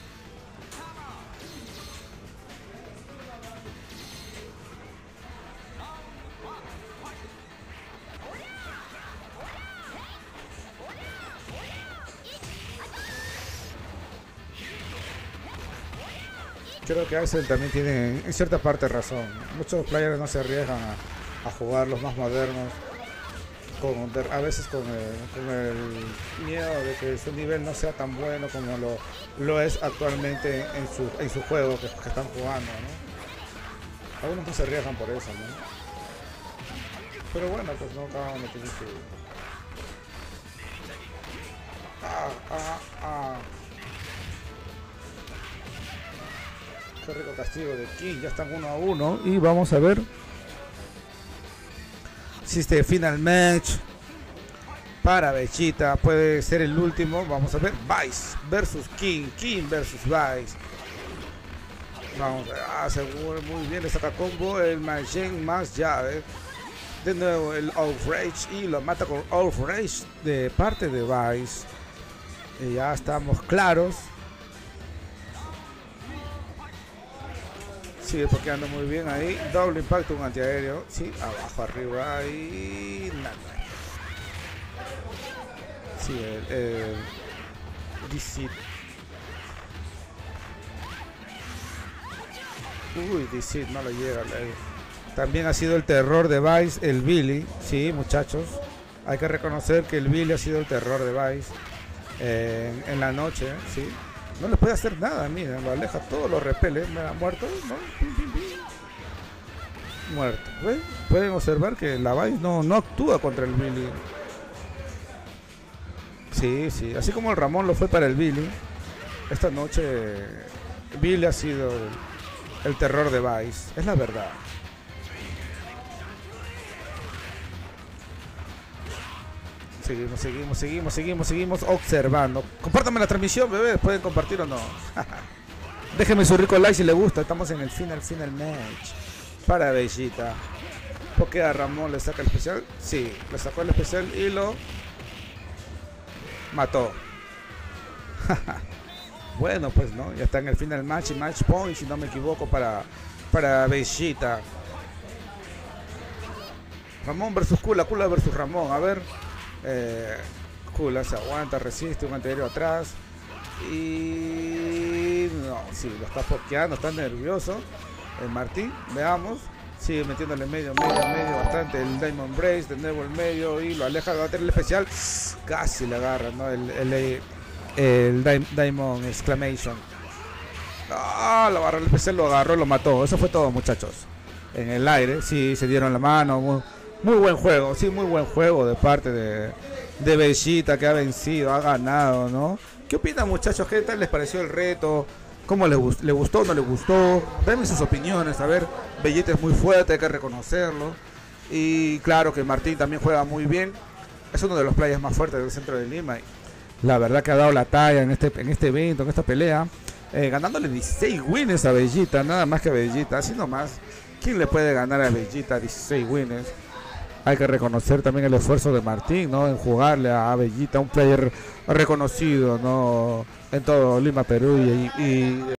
Creo que Axel también tiene en cierta parte razón. Muchos players no se arriesgan a jugar los más modernos, a veces con el miedo de que su nivel no sea tan bueno como lo es actualmente en su juego que están jugando, ¿no? Algunos no se arriesgan por eso, ¿no? Pero bueno, pues no, cada uno tiene su... Qué rico castigo de King, ya están 1-1 y vamos a ver si este final match para Vegeta puede ser el último. Vamos a ver, Vice versus King, King versus Vice. Vamos a seguro, muy bien, le saca combo el Majin más llave. De nuevo el Outrage y lo mata con Outrage de parte de Vice. Y ya estamos claros. Sigue pokeando muy bien ahí. Doble impacto, un antiaéreo. Sí, abajo, arriba y nada. Sí, el DC. Uy, DC no lo llega. También ha sido el terror de Vice, el Billy. Sí, muchachos. Hay que reconocer que el Billy ha sido el terror de Vice en la noche, sí. No le puede hacer nada, mira, lo aleja, todo lo repele. ¿Me ha muerto? ¿No? Muerto. ¿Ven? Pueden observar que la Vice no actúa contra el Billy. Sí, sí, así como el Ramón lo fue para el Billy, esta noche Billy ha sido el terror de Vice, es la verdad. Seguimos observando. Compártanme la transmisión, bebé. ¿Pueden compartir o no? Déjenme su rico like si les gusta. Estamos en el final match para Vegeta. Porque a Ramón le saca el especial. Sí, le sacó el especial y lo mató. Bueno, pues no, ya está en el final match y match point, si no me equivoco, para Vegeta. Ramón versus Kula, Kula versus Ramón. A ver. Kula se aguanta, resiste, un anterior atrás y no, sí, lo está pokeando, está nervioso el Martín, veamos, sigue metiéndole medio bastante el Diamond Brace, de nuevo el medio y lo aleja, va a tener el especial, casi le agarra, ¿no? el Diamond Exclamation, lo agarró el especial, lo agarró, lo mató. Eso fue todo, muchachos, en el aire, sí, se dieron la mano. Muy buen juego, sí, muy buen juego de parte de Vegeta, que ha vencido, ha ganado, ¿no? ¿Qué opinan, muchachos? ¿Qué tal les pareció el reto? ¿Cómo les gustó o no les gustó? Denme sus opiniones, a ver, Vegeta es muy fuerte, hay que reconocerlo. Y claro que Martín también juega muy bien, es uno de los players más fuertes del centro de Lima. Y la verdad que ha dado la talla en este evento, en esta pelea, ganándole 16 wins a Vegeta, nada más que a Vegeta, así nomás. ¿Quién le puede ganar a Vegeta 16 wins? Hay que reconocer también el esfuerzo de Martín, ¿no? En jugarle a Vegeta, un player reconocido, ¿no? En todo Lima, Perú y